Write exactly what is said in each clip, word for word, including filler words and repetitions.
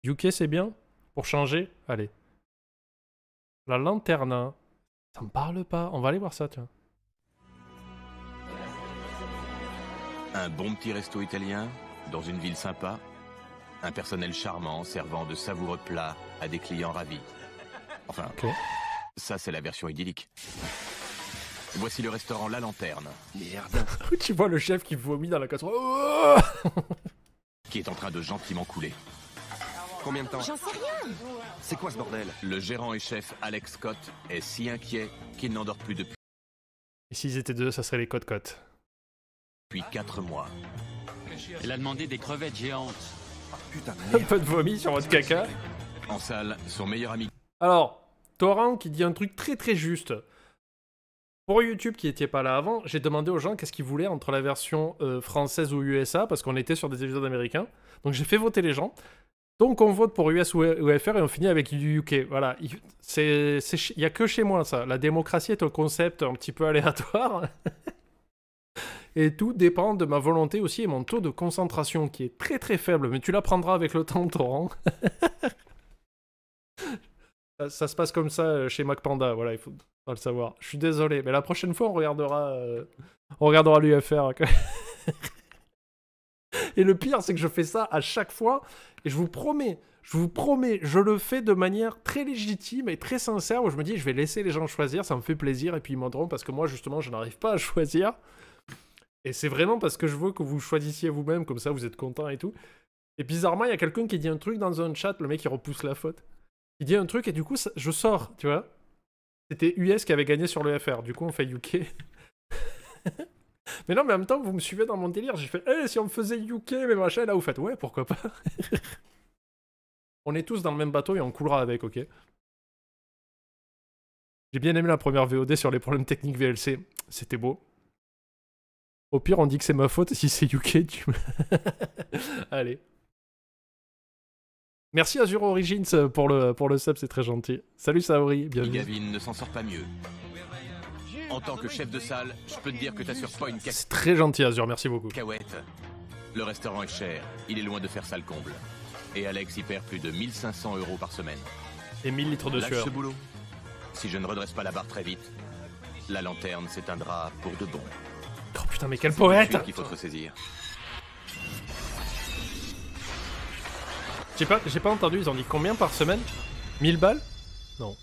U K c'est bien? Pour changer? Allez. La lanterne. Ça me parle pas. On va aller voir ça, tiens. Un bon petit resto italien, dans une ville sympa. Un personnel charmant servant de savoureux plats à des clients ravis. Enfin, okay. Ça c'est la version idyllique. Voici le restaurant La Lanterne. Merde. Tu vois le chef qui vomit dans la casserole. Oh qui est en train de gentiment couler. Combien de temps? J'en sais rien. C'est quoi ce bordel? Le gérant et chef Alex Scott est si inquiet qu'il n'endort plus depuis... Et s'ils étaient deux, ça serait les côtes-côtes. Depuis quatre mois. Il a demandé des crevettes géantes. Putain de Un merde. peu de vomi sur votre caca. En salle, son meilleur ami... Alors, Torrent qui dit un truc très très juste. Pour YouTube qui n'était pas là avant, j'ai demandé aux gens qu'est-ce qu'ils voulaient entre la version euh, française ou U S A, parce qu'on était sur des épisodes américains. Donc j'ai fait voter les gens. Donc on vote pour U S ou F R et on finit avec du U K. Voilà. Il n'y a que chez moi ça. La démocratie est un concept un petit peu aléatoire. Et tout dépend de ma volonté aussi et mon taux de concentration qui est très très faible. Mais tu l'apprendras avec le temps, Torrent. ça, ça se passe comme ça chez MacPanda. Voilà, il faut pas le savoir. Je suis désolé. Mais la prochaine fois, on regardera, euh, on regardera l'U F R. Et le pire, c'est que je fais ça à chaque fois. Et je vous promets, je vous promets, je le fais de manière très légitime et très sincère. Où je me dis, je vais laisser les gens choisir, ça me fait plaisir. Et puis ils m'aideront parce que moi, justement, je n'arrive pas à choisir. Et c'est vraiment parce que je veux que vous choisissiez vous-même. Comme ça, vous êtes content et tout. Et bizarrement, il y a quelqu'un qui dit un truc dans un chat. Le mec, il repousse la faute. Il dit un truc et du coup, ça, je sors, tu vois. C'était U S qui avait gagné sur le F R. Du coup, on fait U K. Mais non, mais en même temps, vous me suivez dans mon délire. J'ai fait, eh, hey, si on me faisait U K, mais machin, là, vous faites, ouais, pourquoi pas. On est tous dans le même bateau et on coulera avec, ok. J'ai bien aimé la première V O D sur les problèmes techniques V L C. C'était beau. Au pire, on dit que c'est ma faute. Si c'est U K, tu... Allez. Merci Azure Origins pour le, pour le sub, c'est très gentil. Salut Saori, bienvenue. Gavin ne s'en sort pas mieux. En tant que chef de salle, je peux te dire que t'assures pas une C'est très gentil Azure, merci beaucoup. cacahuète. Le restaurant est cher, il est loin de faire ça le comble. Et Alex y perd plus de mille cinq cents euros par semaine. Et mille litres de Lâche sueur. ce boulot. Si je ne redresse pas la barre très vite, la lanterne s'éteindra pour de bon. Oh putain, mais quel poète! Qu'il faut se saisir. J'ai pas, j'ai pas entendu, ils ont dit combien par semaine? mille balles? Non.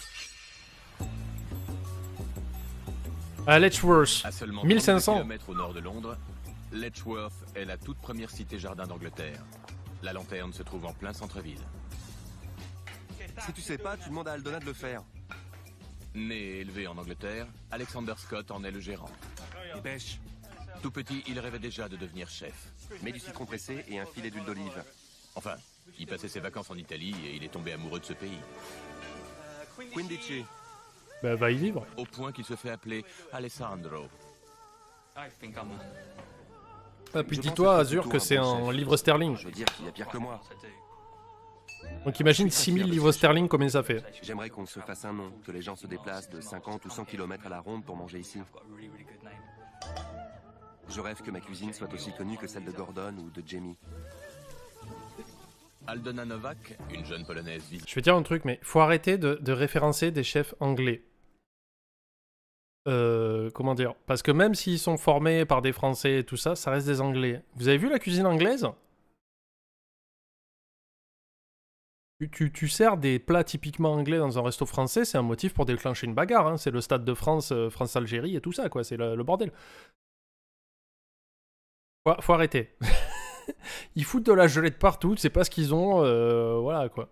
À Letchworth, À seulement mille cinq cents. kilomètres au nord de Londres, Letchworth est la toute première cité-jardin d'Angleterre. La lanterne se trouve en plein centre-ville. Si tu sais pas, tu demandes à Aldona de le faire. Né et élevé en Angleterre, Alexander Scott en est le gérant. Dépêche. Tout petit, il rêvait déjà de devenir chef. Mets du citron pressé et un filet d'huile d'olive. Enfin, il passait ses vacances en Italie et il est tombé amoureux de ce pays. Quindici. Bah va y vivre. Au point qu'il se fait appeler Alessandro. Ah puis Je pense dis-toi que c'est Azure plutôt que un c'est bon en chef. livres sterling. Je veux dire qu'il y a pire que moi. Donc imagine six mille livres sterling, combien ça fait? J'aimerais qu'on se fasse un nom, que les gens se déplacent de cinquante ou cent kilomètres à la ronde pour manger ici. Je rêve que ma cuisine soit aussi connue que celle de Gordon ou de Jamie. Aldona Novak, une jeune polonaise vit. Je vais dire un truc, mais faut arrêter de, de référencer des chefs anglais. Euh, comment dire? Parce que même s'ils sont formés par des Français et tout ça, ça reste des Anglais. Vous avez vu la cuisine anglaise? Tu, tu, tu sers des plats typiquement anglais dans un resto français, c'est un motif pour déclencher une bagarre. Hein. C'est le Stade de France, euh, France-Algérie et tout ça, quoi. C'est le, le bordel. Faut, faut arrêter. Ils foutent de la gelée de partout, c'est pas ce qu'ils ont, euh, voilà quoi.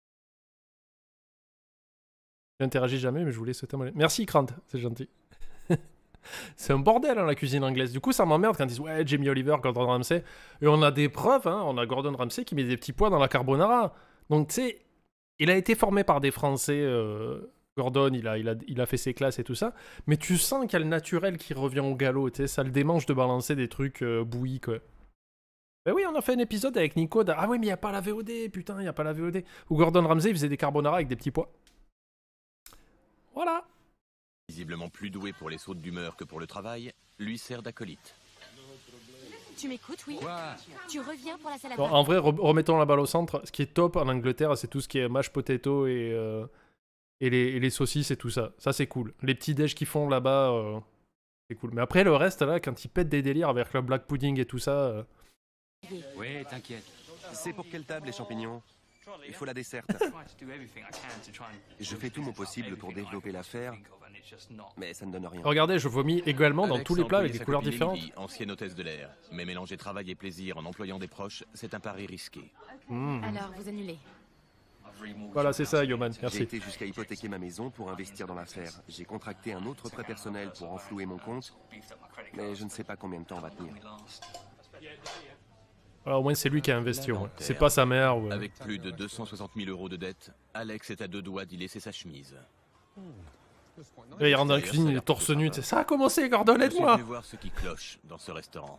J'interagis jamais, mais je voulais souhaiter mon... Merci Krant, c'est gentil. C'est un bordel hein, la cuisine anglaise. Du coup, ça m'emmerde quand ils disent ouais, Jamie Oliver, Gordon Ramsay. Et on a des preuves, hein, on a Gordon Ramsay qui met des petits pois dans la carbonara. Donc tu sais, il a été formé par des Français. Euh... Gordon, il a, il, a, il a fait ses classes et tout ça. Mais tu sens qu'il y a le naturel qui revient au galop. Tu sais, ça le démange de balancer des trucs euh, bouillis quoi. Ben oui, on a fait un épisode avec Nico. De... Ah oui, mais il n'y a pas la V O D, putain, il n'y a pas la V O D. Où Gordon Ramsay il faisait des carbonara avec des petits pois. Voilà. Visiblement plus doué pour les sautes d'humeur que pour le travail, lui sert d'acolyte. Tu m'écoutes, oui? Quoi? Tu reviens pour la salade. Bon, en vrai, re- remettons la balle au centre. Ce qui est top en Angleterre, c'est tout ce qui est mashed potato et, euh, et, les, et les saucisses et tout ça. Ça, c'est cool. Les petits déj qu'ils font là-bas, euh, c'est cool. Mais après, le reste, là, quand ils pètent des délires avec le black pudding et tout ça... euh, Oui, t'inquiète. C'est pour quelle table les champignons? Il faut la desserte. Je fais tout mon possible pour développer l'affaire, mais ça ne donne rien. Regardez, je vomis également dans Alex tous les a plats employé avec des sa couleurs copine différentes. Emily, ancienne hôtesse de l'air. Mais mélanger travail et plaisir en employant des proches, c'est un pari risqué. Mmh. Alors, vous annulez. Voilà, c'est ça, Yoman. J'ai Merci. été jusqu'à hypothéquer ma maison pour investir dans l'affaire. J'ai contracté un autre prêt personnel pour enflouer mon compte, mais je ne sais pas combien de temps on va tenir. Voilà, au moins, c'est lui qui a investi. Ouais. C'est pas sa mère. Ouais. Avec plus de deux cent soixante mille euros de dette, Alex est à deux doigts d'y laisser sa chemise. Là, il rentre dans la cuisine, il est torse nu. tu sais, Ça a commencé, Gordon, Je suis aide-moi. venu voir ce qui cloche dans ce restaurant.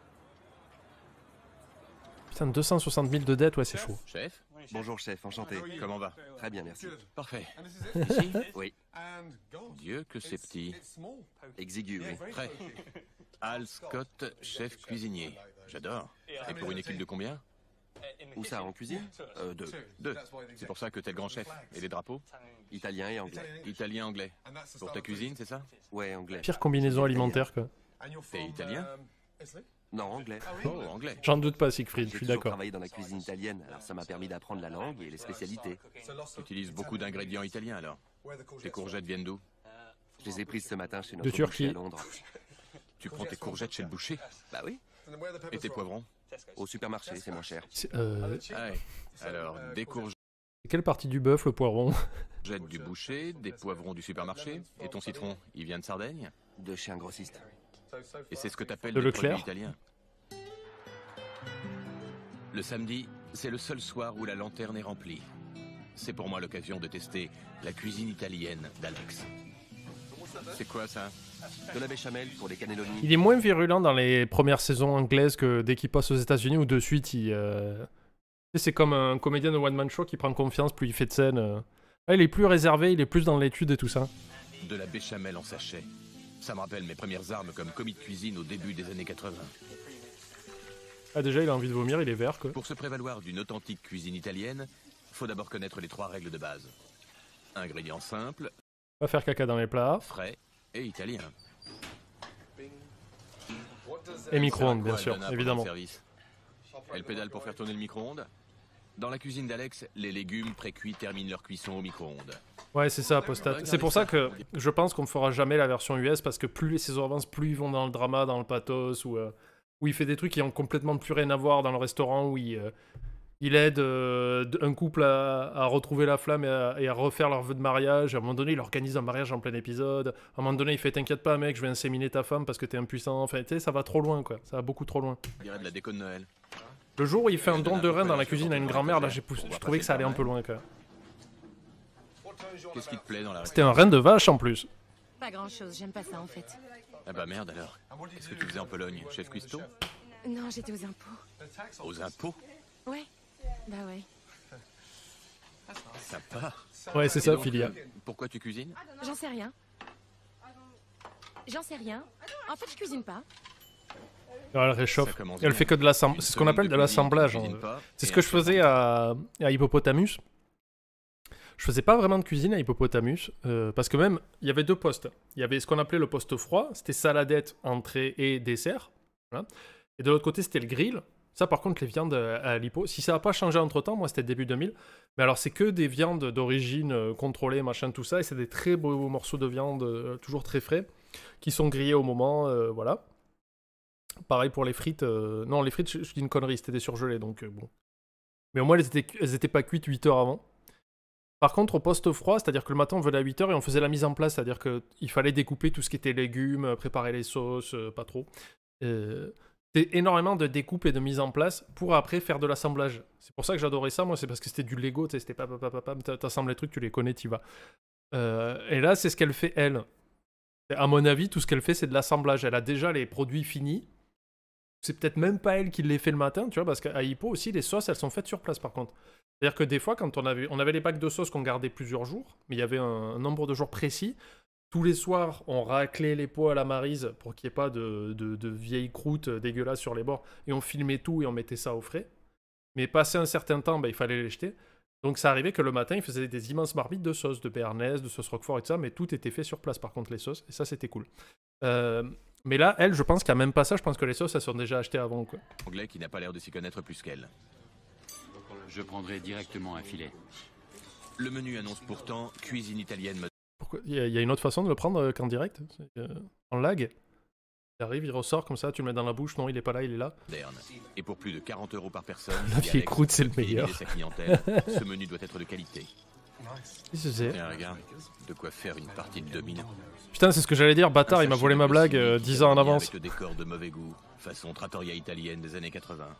Putain, deux cent soixante mille de dette, ouais, c'est chaud. Chef, Bonjour chef, enchanté. comment va? Très bien, merci. Parfait. Ici? Oui, Dieu que c'est petit. exigu, oui. Prêt. Al Scott, chef cuisinier. J'adore. Et pour une équipe de combien? Où ça, en cuisine? Euh, deux. Deux. C'est pour ça que t'es le grand chef. Et les drapeaux? Italien et anglais. Italien, anglais. Pour ta cuisine, c'est ça? Ouais, anglais. Pire combinaison alimentaire, quoi. T'es italien? Non, anglais. Oh, anglais. J'en doute pas, Siegfried, je J'ai suis toujours d'accord. travaillé dans la cuisine italienne, alors ça m'a permis d'apprendre la langue et les spécialités. T'utilises beaucoup d'ingrédients italiens alors. Tes courgettes viennent d'où? Je les ai prises ce matin chez notre Turquie. boucher à Londres. Tu prends tes courgettes chez le boucher? Bah oui, Et tes poivrons? au supermarché, c'est moins cher. C'est, Euh, Ah ouais. Alors, des courgettes quelle partie du bœuf, le poiron? du boucher, des poivrons du supermarché. Et ton citron, il vient de Sardaigne? De chez un grossiste. Et c'est ce que t'appelles De des Leclerc. produits italiens. Le samedi, c'est le seul soir où la lanterne est remplie. C'est pour moi l'occasion de tester la cuisine italienne d'Alex. C'est quoi ça? De la béchamel pour les cannelloni. Il est moins virulent dans les premières saisons anglaises que dès qu'il passe aux États-Unis où de suite il. euh, tu sais, c'est comme un comédien de one-man show qui prend confiance, plus il fait de scène. euh. Là, il est plus réservé, il est plus dans l'étude et tout ça. De la béchamel en sachet. Ça me rappelle mes premières armes comme commis de cuisine au début des années quatre-vingts. Ah, déjà, il a envie de vomir, il est vert, quoi. Pour se prévaloir d'une authentique cuisine italienne, faut d'abord connaître les trois règles de base. Ingrédients simples, Pas faire caca dans les plats. frais et italien. Et micro-ondes, bien Quoi, sûr, Donna, pendant évidemment. le service? Elle pédale pour faire tourner le micro-ondes? Dans la cuisine d'Alex, les légumes pré-cuits terminent leur cuisson au micro-ondes. Ouais, c'est ça, Apostat. Regardez C'est pour ça ça. que je pense qu'on ne fera jamais la version U S parce que plus les saisons avancent, plus ils vont dans le drama, dans le pathos, ou euh, où il fait des trucs qui ont complètement plus rien à voir dans le restaurant, où il, euh, il aide euh, d- un couple à, à retrouver la flamme et à, et à refaire leur vœu de mariage. À un moment donné, il organise un mariage en plein épisode. À un moment donné, il fait t'inquiète pas, mec, je vais inséminer ta femme parce que t'es impuissant. Enfin, tu sais, ça va trop loin, quoi. Ça va beaucoup trop loin. On dirait de la déco de Noël. Le jour où il fait un don de rein dans la cuisine à une grand-mère, là, j'ai poussé- je trouvais que ça allait un peu loin, quoi. Qu'est-ce qui te plaît dans la C'était un rein de vache en plus. Pas grand-chose, j'aime pas ça en fait. Ah bah merde alors. Qu'est-ce que tu faisais en Pologne? Chef cuistot? Non, j'étais aux impôts. Aux impôts? Ouais. Bah ouais. Sympa. Ouais, c'est Et ça, donc, Philia. euh, Pourquoi tu cuisines? J'en sais rien. J'en sais rien. En fait, je cuisine pas. Elle réchauffe. Ça commence Elle bien. fait que de l'assemblage. Une C'est ce qu'on semaine appelle de cuisine, tu l'assemblage. cuisines hein. pas, C'est et ce que un je faisais à, à Hippopotamus. Je faisais pas vraiment de cuisine à Hippopotamus, euh, parce que même, il y avait deux postes. Il y avait ce qu'on appelait le poste froid, c'était saladette, entrée et dessert. Voilà. Et de l'autre côté, c'était le grill. Ça, par contre, les viandes euh, à l'Hippo, si ça n'a pas changé entre-temps, moi, c'était début deux mille. Mais alors, c'est que des viandes d'origine euh, contrôlée, machin, tout ça. Et c'est des très beaux morceaux de viande, euh, toujours très frais, qui sont grillés au moment, euh, voilà. Pareil pour les frites. euh, Non, les frites, je, je dis une connerie, c'était des surgelés, donc euh, bon. Mais au moins, elles étaient, cu- elles étaient pas cuites huit heures avant. Par contre, au poste froid, c'est-à-dire que le matin, on venait à huit heures et on faisait la mise en place, c'est-à-dire qu'il fallait découper tout ce qui était légumes, préparer les sauces, euh, pas trop. Euh, C'était énormément de découpe et de mise en place pour après faire de l'assemblage. C'est pour ça que j'adorais ça, moi, c'est parce que c'était du Lego, tu sais, c'était pam, pam, pam, pam, pam, t'assembles les trucs, tu les connais, tu vas. Euh, et là, c'est ce qu'elle fait, elle. À mon avis, tout ce qu'elle fait, c'est de l'assemblage. Elle a déjà les produits finis. C'est peut-être même pas elle qui les fait le matin, tu vois, parce qu'à Hippo aussi, les sauces, elles sont faites sur place, par contre. C'est-à-dire que des fois, quand on avait, on avait les packs de sauces qu'on gardait plusieurs jours, mais il y avait un, un nombre de jours précis, Tous les soirs, on raclait les pots à la Maryse pour qu'il n'y ait pas de, de, de vieilles croûtes dégueulasses sur les bords. Et on filmait tout et on mettait ça au frais. Mais passé un certain temps, bah, il fallait les jeter. Donc ça arrivait que le matin, ils faisaient des immenses marmites de sauce, de béarnaise, de sauce roquefort et tout ça, mais tout était fait sur place par contre, les sauces, et ça c'était cool. Euh, mais là, elle, je pense qu'il n'y a même pas ça, je pense que les sauces, elles sont déjà achetées avant, quoi. Anglais qui n'a pas l'air de s'y connaître plus qu'elle. Je prendrai directement un filet. Le menu annonce pourtant cuisine italienne Pourquoi Il y, a- il y a une autre façon de le prendre euh, qu'en direct, c'est, euh, en lag. Il arrive, il ressort comme ça, tu le mets dans la bouche, non, il est pas là, il est là. moderne. Et pour plus de quarante euros par personne, La vieille croûte, c'est le meilleur. Sa clientèle, ce menu doit être de qualité. Qu'est-ce que c'est ? Tiens, regarde, de quoi faire une partie de domino. Putain, c'est ce que j'allais dire, bâtard, il m'a volé ma blague euh, dix ans en avance. Avec le décor de mauvais goût, façon trattoria italienne des années quatre-vingts.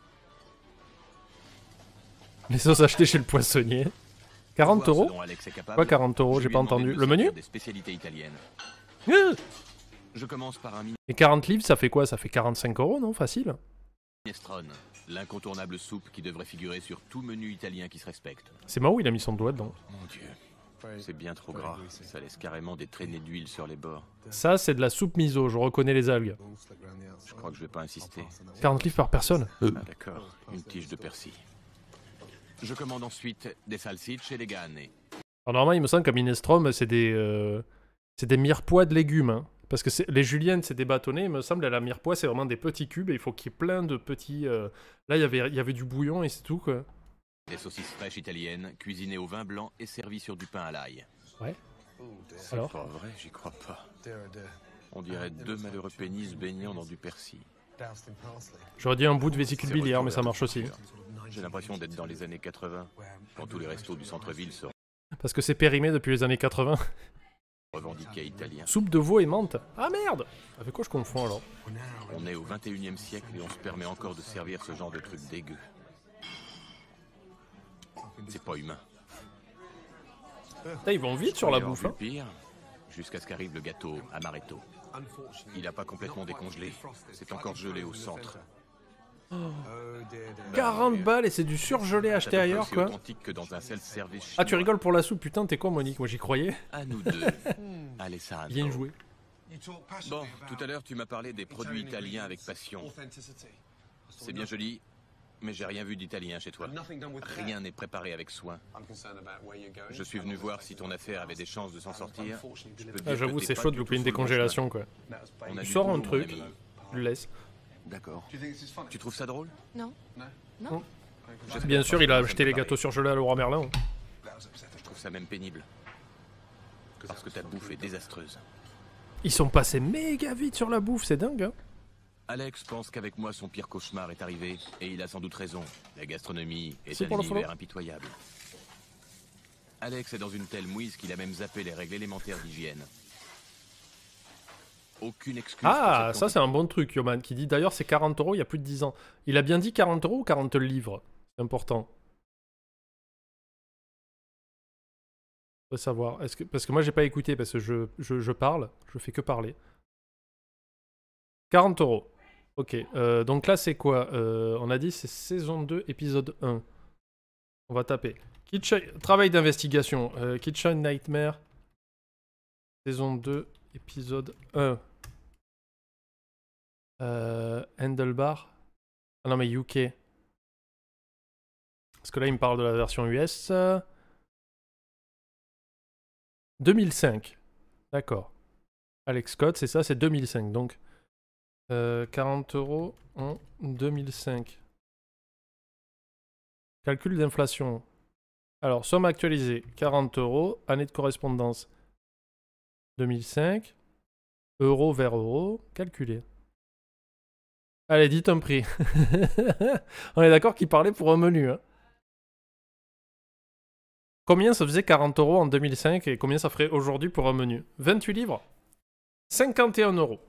Les sauces achetées chez le poissonnier. quarante Voir ce euros dont Alex est capable, Quoi, quarante euros, je j'ai lui pas ai demandé entendu. de me Le menu servir des spécialités italiennes. Euh Je commence par un Et quarante livres, ça fait quoi? Ça fait quarante-cinq euros, non? Facile. minestrone, l'incontournable soupe qui devrait figurer sur tout menu italien qui se respecte. C'est Mao, il a mis son doigt dedans. Mon Dieu, c'est bien trop gras. Ça laisse carrément des traînées d'huile sur les bords. Ça, c'est de la soupe miso, je reconnais les algues. Je crois que je vais pas insister. quarante livres par personne. Ah d'accord, une tige de persil. Je commande ensuite des salsicce et des gane. Alors normalement, il me semble que minestrone, c'est des, euh, c'est des mirepoix de légumes. Hein. Parce que c'est- les juliennes, c'est des bâtonnets. Il me semble que la mirepoix, c'est vraiment des petits cubes. Et il faut qu'il y ait plein de petits... euh, Là, il y avait, il y avait du bouillon et c'est tout, quoi. Des saucisses fraîches italiennes, cuisinées au vin blanc et servies sur du pain à l'ail. Ouais. C'est Alors pas vrai, j'y crois pas. On dirait deux malheureux pénis baignant dans du persil. J'aurais dit un bout de vésicule C'est biliaire, mais ça retrouvé marche aussi. J'ai l'impression d'être dans les années quatre-vingts, quand tous les restos du centre-ville se Parce que c'est périmé depuis les années quatre-vingts. revendiquaient italiens. Soupe de veau et menthe. Ah merde! Avec quoi je confonds alors? On est au vingt et unième siècle et on se permet encore de servir ce genre de truc dégueu. C'est pas humain. Putain, ils vont vite sur la Il y aura bouffe, vu hein. pire, jusqu'à ce qu'arrive le gâteau amaretto. Il n'a pas complètement décongelé, c'est encore gelé au centre. quarante balles et c'est du surgelé acheté C'est ailleurs, aussi quoi. authentique que dans un self-service Ah, tu chinois. rigoles pour la soupe, putain, t'es quoi, Monique? Moi, j'y croyais. À nous deux. Alessandro. Bien joué. Bon, tout à l'heure, tu m'as parlé des produits italiens avec passion. C'est bien joli, mais j'ai rien vu d'italien chez toi. Rien n'est préparé avec soin. Je suis venu voir si ton affaire avait des chances de s'en sortir. Je peux te Ah, dire j'avoue, que t'es c'est pas chaud de du louper tout une sur le bon décongélation, quoi. chemin. On a Tu du sors un boulot, mon truc, ami. tu le laisses. D'accord. Tu trouves ça drôle? Non. J'espère Bien pas sûr, que il a ça me acheté les paraît. gâteaux surgelés à Leroy Merlin. Je trouve ça même pénible. Parce que ta bouffe est désastreuse. Ils sont passés méga vite sur la bouffe, c'est dingue, hein. Alex pense qu'avec moi, son pire cauchemar est arrivé. Et il a sans doute raison. La gastronomie est C'est un pour le univers follow. impitoyable. Alex est dans une telle mouise qu'il a même zappé les règles élémentaires d'hygiène. Aucune excuse. Ah, pour cette ça c'est un bon truc, Yoman, qui dit d'ailleurs c'est quarante euros il y a plus de dix ans. Il a bien dit quarante euros ou quarante livres? C'est important. Faut savoir. Est-ce que... Parce que moi j'ai pas écouté, parce que je, je, je parle, je fais que parler. quarante euros. Ok, euh, donc là c'est quoi? Euh, On a dit c'est saison deux, épisode un. On va taper. Kitchen... Travail d'investigation. Euh, Kitchen Nightmare. Saison deux, épisode un. Euh, Handlebar. Ah non mais U K. Parce que là il me parle de la version U S. deux mille cinq. D'accord. Alex Scott, c'est ça, c'est deux mille cinq. Donc euh, quarante euros en deux mille cinq. Calcul d'inflation. Alors, somme actualisée, quarante euros. Année de correspondance, deux mille cinq. Euro vers euro. Calculé. Allez, dites un prix. On est d'accord qu'il parlait pour un menu. Hein. Combien ça faisait quarante euros en deux mille cinq et combien ça ferait aujourd'hui pour un menu? vingt-huit livres? cinquante et un euros.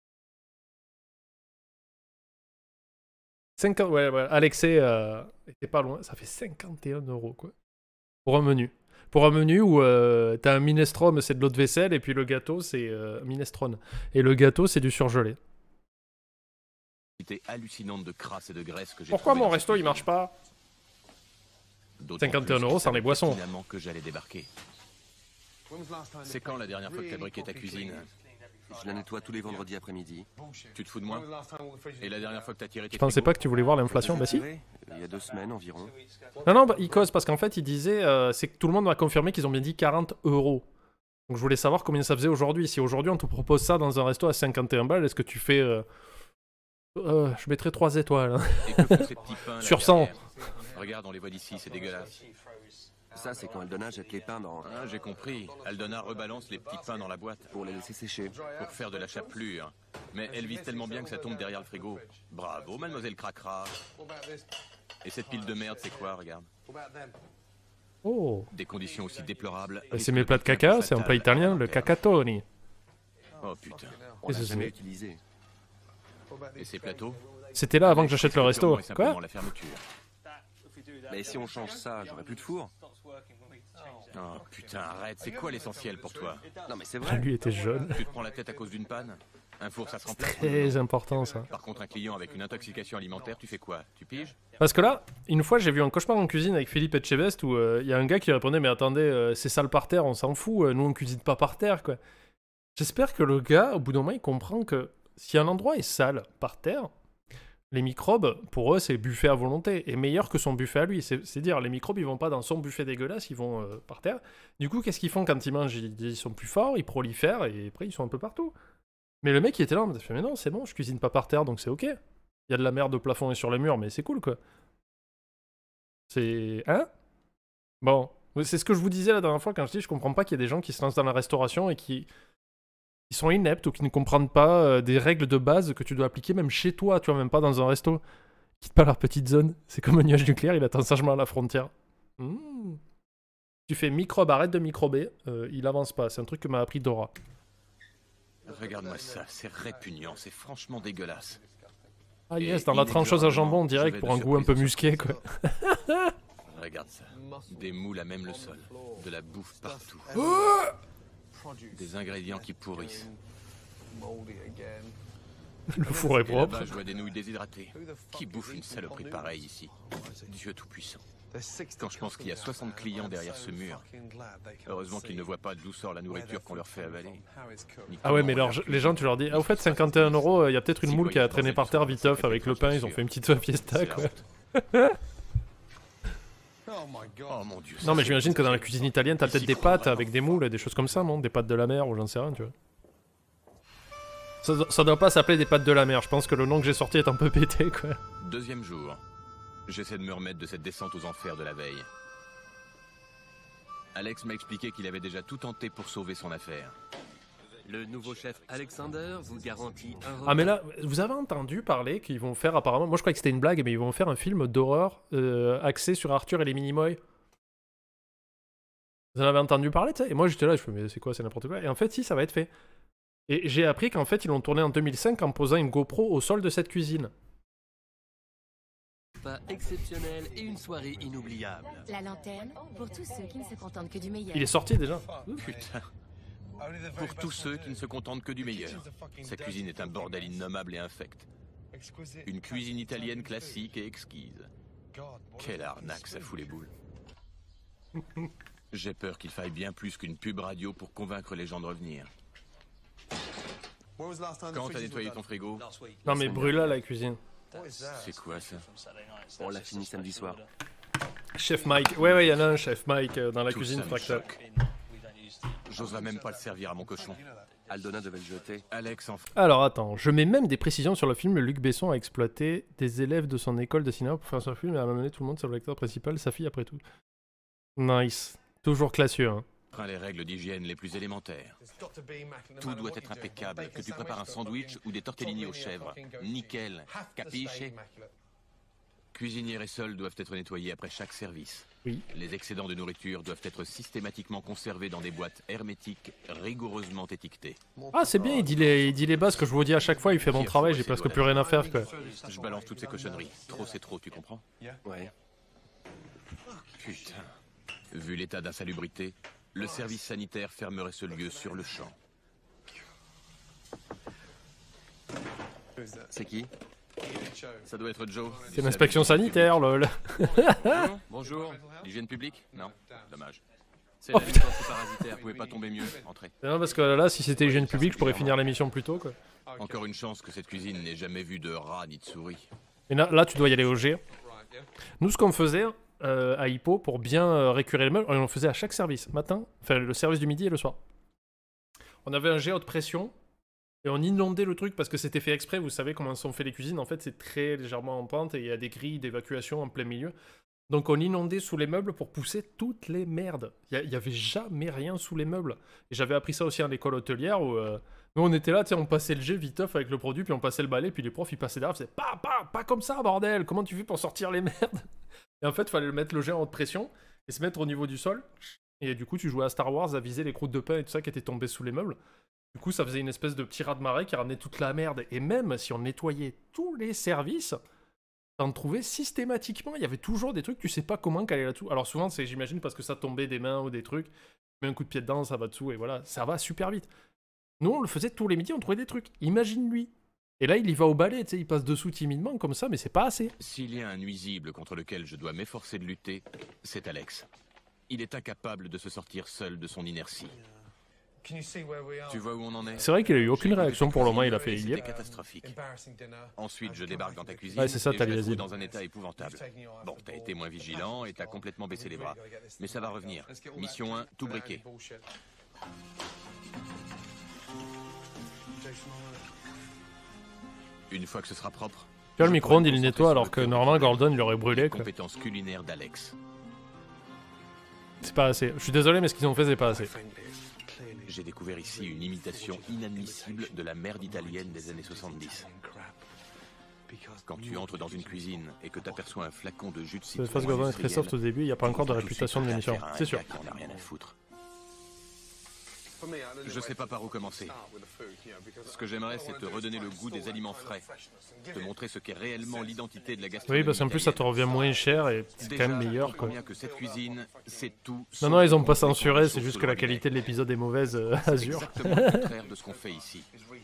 cinquante... Ouais, ouais, Alexei euh, était pas loin. Ça fait cinquante et un euros, quoi. Pour un menu. Pour un menu où euh, t'as un minestrone, c'est de l'eau de vaisselle, et puis le gâteau, c'est euh, minestrone. Et le gâteau, c'est du surgelé. quantité hallucinante de crasse et de graisse que j'ai Pourquoi trouvée mon dans resto, cette il marche pas? D'autant cinquante et un plus euros, que sans les savais boissons. pertinemment que j'allais débarquer. C'est quand la dernière fois que t'as briqué ta cuisine? Je la nettoie tous les vendredis après-midi. Tu te fous de moi? Et la dernière fois que t'as tiré tes Je pensais frigos? pas que tu voulais voir l'inflation, bah si. Il y a deux semaines environ. Non, non, bah, il cause parce qu'en fait, il disait, euh, c'est que tout le monde m'a confirmé qu'ils ont bien dit quarante euros. Donc je voulais savoir combien ça faisait aujourd'hui. Si aujourd'hui on te propose ça dans un resto à cinquante et un balles, est-ce que tu fais... Euh... Euh, je mettrais trois étoiles. Hein. Et que font ces petits pains là Sur cent. derrière? Regarde, on les voit d'ici, c'est dégueulasse. Ça, c'est quand Aldona jette les pains dans... Ah, j'ai compris. Aldona rebalance les petits pains dans la boîte pour les laisser sécher. pour faire de la chapelure. Mais elle vise tellement bien que ça tombe derrière le frigo. Bravo, mademoiselle Cracra. Et cette pile de merde, c'est quoi, regarde? Oh. Des conditions aussi déplorables. Et c'est mes plats de caca, c'est un plat italien, le cacatoni. Oh putain. On Et l'a ce jamais c'est- utilisé. Et ces plateaux? C'était là avant que j'achète le resto. Et simplement Quoi? la fermeture. Mais si on change ça, j'aurai plus de four. Oh putain, arrête, c'est quoi l'essentiel pour toi? Non mais c'est Ah, vrai. lui était jeune. Tu te prends la tête à cause d'une panne? Un four, ça se remplace? Très important ça. Par contre, un client avec une intoxication alimentaire, tu fais quoi? Tu piges? Parce que là, une fois, j'ai vu un cauchemar en cuisine avec Philippe Etchebest où il y a un gars qui répondait, mais attendez, euh, c'est sale par terre, on s'en fout, euh, nous on cuisine pas par terre, quoi. J'espère que le gars, au bout d'un moment, il comprend que si un endroit est sale par terre, les microbes, pour eux, c'est buffet à volonté, et meilleur que son buffet à lui. C'est c'est dire, les microbes, ils vont pas dans son buffet dégueulasse, ils vont euh, par terre. Du coup, qu'est-ce qu'ils font quand ils mangent? Ils, ils sont plus forts, ils prolifèrent, et après, ils sont un peu partout. Mais le mec, il était là, il m'a fait, mais non, c'est bon, je cuisine pas par terre, donc c'est ok. Il y a de la merde au plafond et sur les murs, mais c'est cool, quoi. C'est... Hein? Bon, c'est ce que je vous disais la dernière fois quand je dis je comprends pas qu'il y ait des gens qui se lancent dans la restauration et qui... qui sont ineptes ou qui ne comprennent pas euh, des règles de base que tu dois appliquer même chez toi, tu vois, même pas dans un resto. Ils quittent pas leur petite zone. C'est comme un nuage nucléaire, il attend sagement à la frontière. Mmh. Tu fais microbe, arrête de microber, euh, il avance pas. C'est un truc que m'a appris Dora. Regarde-moi ça, c'est répugnant, c'est franchement dégueulasse. Ah Et yes, dans la trancheuse à jambon inexorablement, direct je vais pour un de goût un peu surprise en musqué, quoi. Regarde ça. Des moules à même le sol. De la bouffe partout. Des ingrédients qui pourrissent. Le four est Et là-bas, propre. je vois des nouilles déshydratées. Qui bouffe une saloperie pareille ici? Dieu tout-puissant. Quand je pense qu'il y a soixante clients derrière ce mur, heureusement qu'ils ne voient pas d'où sort la nourriture qu'on leur fait avaler. Ni Ah ouais, comment mais on leur- leur les gens, tu leur dis, ah, au fait, cinquante et un euros, il y a peut-être une Si, moule quoi, qui a ils traîné pensaient par que terre ça viteuf serait avec le quelque pain, chose, ils ont sûr. fait une petite fiesta, C'est la quoi. honte. Oh mon Dieu. Non, mais ça, j'imagine que dans la cuisine italienne, t'as Ici, peut-être des faut pâtes vraiment avec des moules et des choses comme ça, non? Des pâtes de la mer ou j'en sais rien, tu vois. Ça, do- ça doit pas s'appeler des pâtes de la mer, je pense que le nom que j'ai sorti est un peu pété, quoi. Deuxième jour. J'essaie de me remettre de cette descente aux enfers de la veille. Alex m'a expliqué qu'il avait déjà tout tenté pour sauver son affaire. Le nouveau chef Alexander vous garantit un Ah, mais là, vous avez entendu parler qu'ils vont faire apparemment. Moi, je croyais que c'était une blague, mais ils vont faire un film d'horreur euh, axé sur Arthur et les Minimoys. Vous en avez entendu parler, tu sais? Et moi, j'étais là, je fais, mais c'est quoi, c'est n'importe quoi. Et en fait, si, ça va être fait. Et j'ai appris qu'en fait, ils l'ont tourné en deux mille cinq en posant une GoPro au sol de cette cuisine. pas exceptionnel et une soirée inoubliable. La lanterne, pour tous ceux qui ne se contentent que du meilleur. Il est sorti déjà. Putain. Pour tous ceux qui ne se contentent que du meilleur. Sa cuisine est un bordel innommable et infect. Une cuisine italienne classique et exquise. Quelle arnaque, ça fout les boules. J'ai peur qu'il faille bien plus qu'une pub radio pour convaincre les gens de revenir. Quand t'as nettoyé ton frigo? Non, mais brûla la cuisine. C'est quoi ça? On l'a fini samedi soir. Chef Mike. Ouais, ouais, il y en a un, Chef Mike, euh, dans la Tout cuisine ça me fractale. choque. J'oserais même pas le servir à mon cochon. Aldona devait le jeter. Alex en... Alors attends, je mets même des précisions sur le film. Luc Besson a exploité des élèves de son école de cinéma pour faire son film et a amené tout le monde sur l'acteur principal, sa fille après tout. Nice. Toujours classieux, hein. Prends les règles d'hygiène les plus élémentaires. Tout doit être impeccable. Que tu prépares un sandwich ou des tortellini aux chèvres. Nickel. Capiche? Cuisinière et sol doivent être nettoyés après chaque service. Oui. Les excédents de nourriture doivent être systématiquement conservés dans des boîtes hermétiques rigoureusement étiquetées. Ah, c'est bien, il dit, les, il dit les bases que je vous dis à chaque fois, il fait mon travail, j'ai presque plus rien à faire, quoi. Je balance toutes ces cochonneries. Trop c'est trop, tu comprends? Ouais. Putain. Vu l'état d'insalubrité, le service sanitaire fermerait ce lieu sur le champ. C'est qui? Ça doit être Joe. C'est l'inspection sanitaire, lol. Bonjour. Bonjour. L'hygiène publique? Non. Dommage. C'est Oh, la vie quand c'est parasitaire, pouvait pas tomber mieux. Entrez. Non, parce que là, si c'était hygiène publique, je pourrais finir l'émission plus tôt, quoi. Encore une chance que cette cuisine n'ait jamais vu de rat ni de souris. Et là, là, tu dois y aller au G. Nous, ce qu'on faisait euh, à Hippo, pour bien euh, récurer le meuble, on le faisait à chaque service, matin, enfin le service du midi et le soir. On avait un jet haute pression, et on inondait le truc parce que c'était fait exprès. Vous savez comment sont fait les cuisines, en fait, c'est très légèrement en pente, et il y a des grilles d'évacuation en plein milieu. Donc on inondait sous les meubles pour pousser toutes les merdes. Il n'y avait jamais rien sous les meubles. Et j'avais appris ça aussi à l'école hôtelière où euh, nous on était là, on passait le jet viteuf avec le produit, puis on passait le balai, puis les profs ils passaient derrière, ils faisaient pas, pas, pas comme ça bordel, comment tu fais pour sortir les merdes? Et en fait il fallait mettre le jet en haute pression et se mettre au niveau du sol. Et du coup tu jouais à Star Wars à viser les croûtes de pain et tout ça qui étaient tombées sous les meubles. Du coup ça faisait une espèce de petit raz-de-marée qui ramenait toute la merde. Et même si on nettoyait tous les services, t'en trouvais systématiquement, il y avait toujours des trucs, tu sais pas comment caler là-dessous. Alors souvent, c'est, j'imagine, parce que ça tombait des mains ou des trucs, tu mets un coup de pied dedans, ça va dessous, et voilà, ça va super vite. Nous, on le faisait tous les midis, on trouvait des trucs. Imagine lui. Et là, il y va au balai, tu sais, il passe dessous timidement, comme ça, mais c'est pas assez. S'il y a un nuisible contre lequel je dois m'efforcer de lutter, c'est Alex. Il est incapable de se sortir seul de son inertie. Tu vois où on en est? C'est vrai qu'il a eu aucune réaction pour le moment, il a fait C'était yep. catastrophique. Ensuite, je débarque dans ta cuisine Ouais, c'est ça, et t'as je la les trouve asiles. dans un état épouvantable. Bon, t'as été moins vigilant et t'as complètement baissé les bras. Mais ça va revenir. Mission un, tout briquer. Une fois que ce sera propre... Tu vois, le je micro-ondes, pourrai il me nettoie concentrer alors sur que le normalement, cœur Gordon, il aurait et les brûlé, quoi. compétences culinaires d'Alex. C'est pas assez. Je suis désolé, mais ce qu'ils ont fait, c'est pas assez. J'ai découvert ici une imitation inadmissible de la merde italienne des années soixante-dix. Quand tu entres dans une cuisine et que tu aperçois un flacon de jus de citron... Cette phase Gordon est très soft au début, il n'y a pas encore de réputation de l'émission. C'est sûr. On a rien à foutre. Je sais pas par où commencer. Ce que j'aimerais, c'est te redonner le goût des aliments frais. Te montrer ce qu'est réellement l'identité de la gastronomie. Oui, parce qu'en plus, ça te italienne. revient moins cher et c'est Déjà, quand même meilleur, tu quoi. conviens que cette cuisine, c'est tout. Non, non, ils ont pas censuré, c'est sauf juste sous que le la qualité de robinet. l'épisode est mauvaise, euh, C'est Azure. exactement le contraire de ce qu'on fait ici.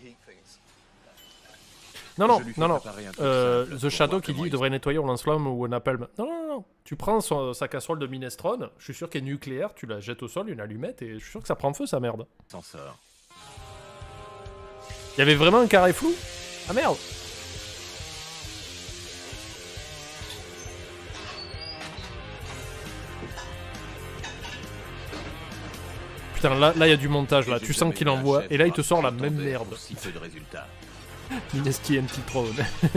Non, non, Je lui fais non, non. préparer un truc Euh, simple The pour Shadow voir qui comment dit qu'il il devrait nettoyer au lance-flamme ou un napalm. Non, non, non. Tu prends son- sa casserole de minestrone, je suis sûr qu'elle est nucléaire, tu la jettes au sol, une allumette, et je suis sûr que ça prend feu, sa merde. s'en sort. Il y avait vraiment un carré flou? Ah merde! Putain, là, là, il y a du montage, là. Et j'ai Tu sens jamais qu'il vu un envoie, chef et là, il te sort la autant même d'air merde. pour si peu de résultats. Mineski and Citrone.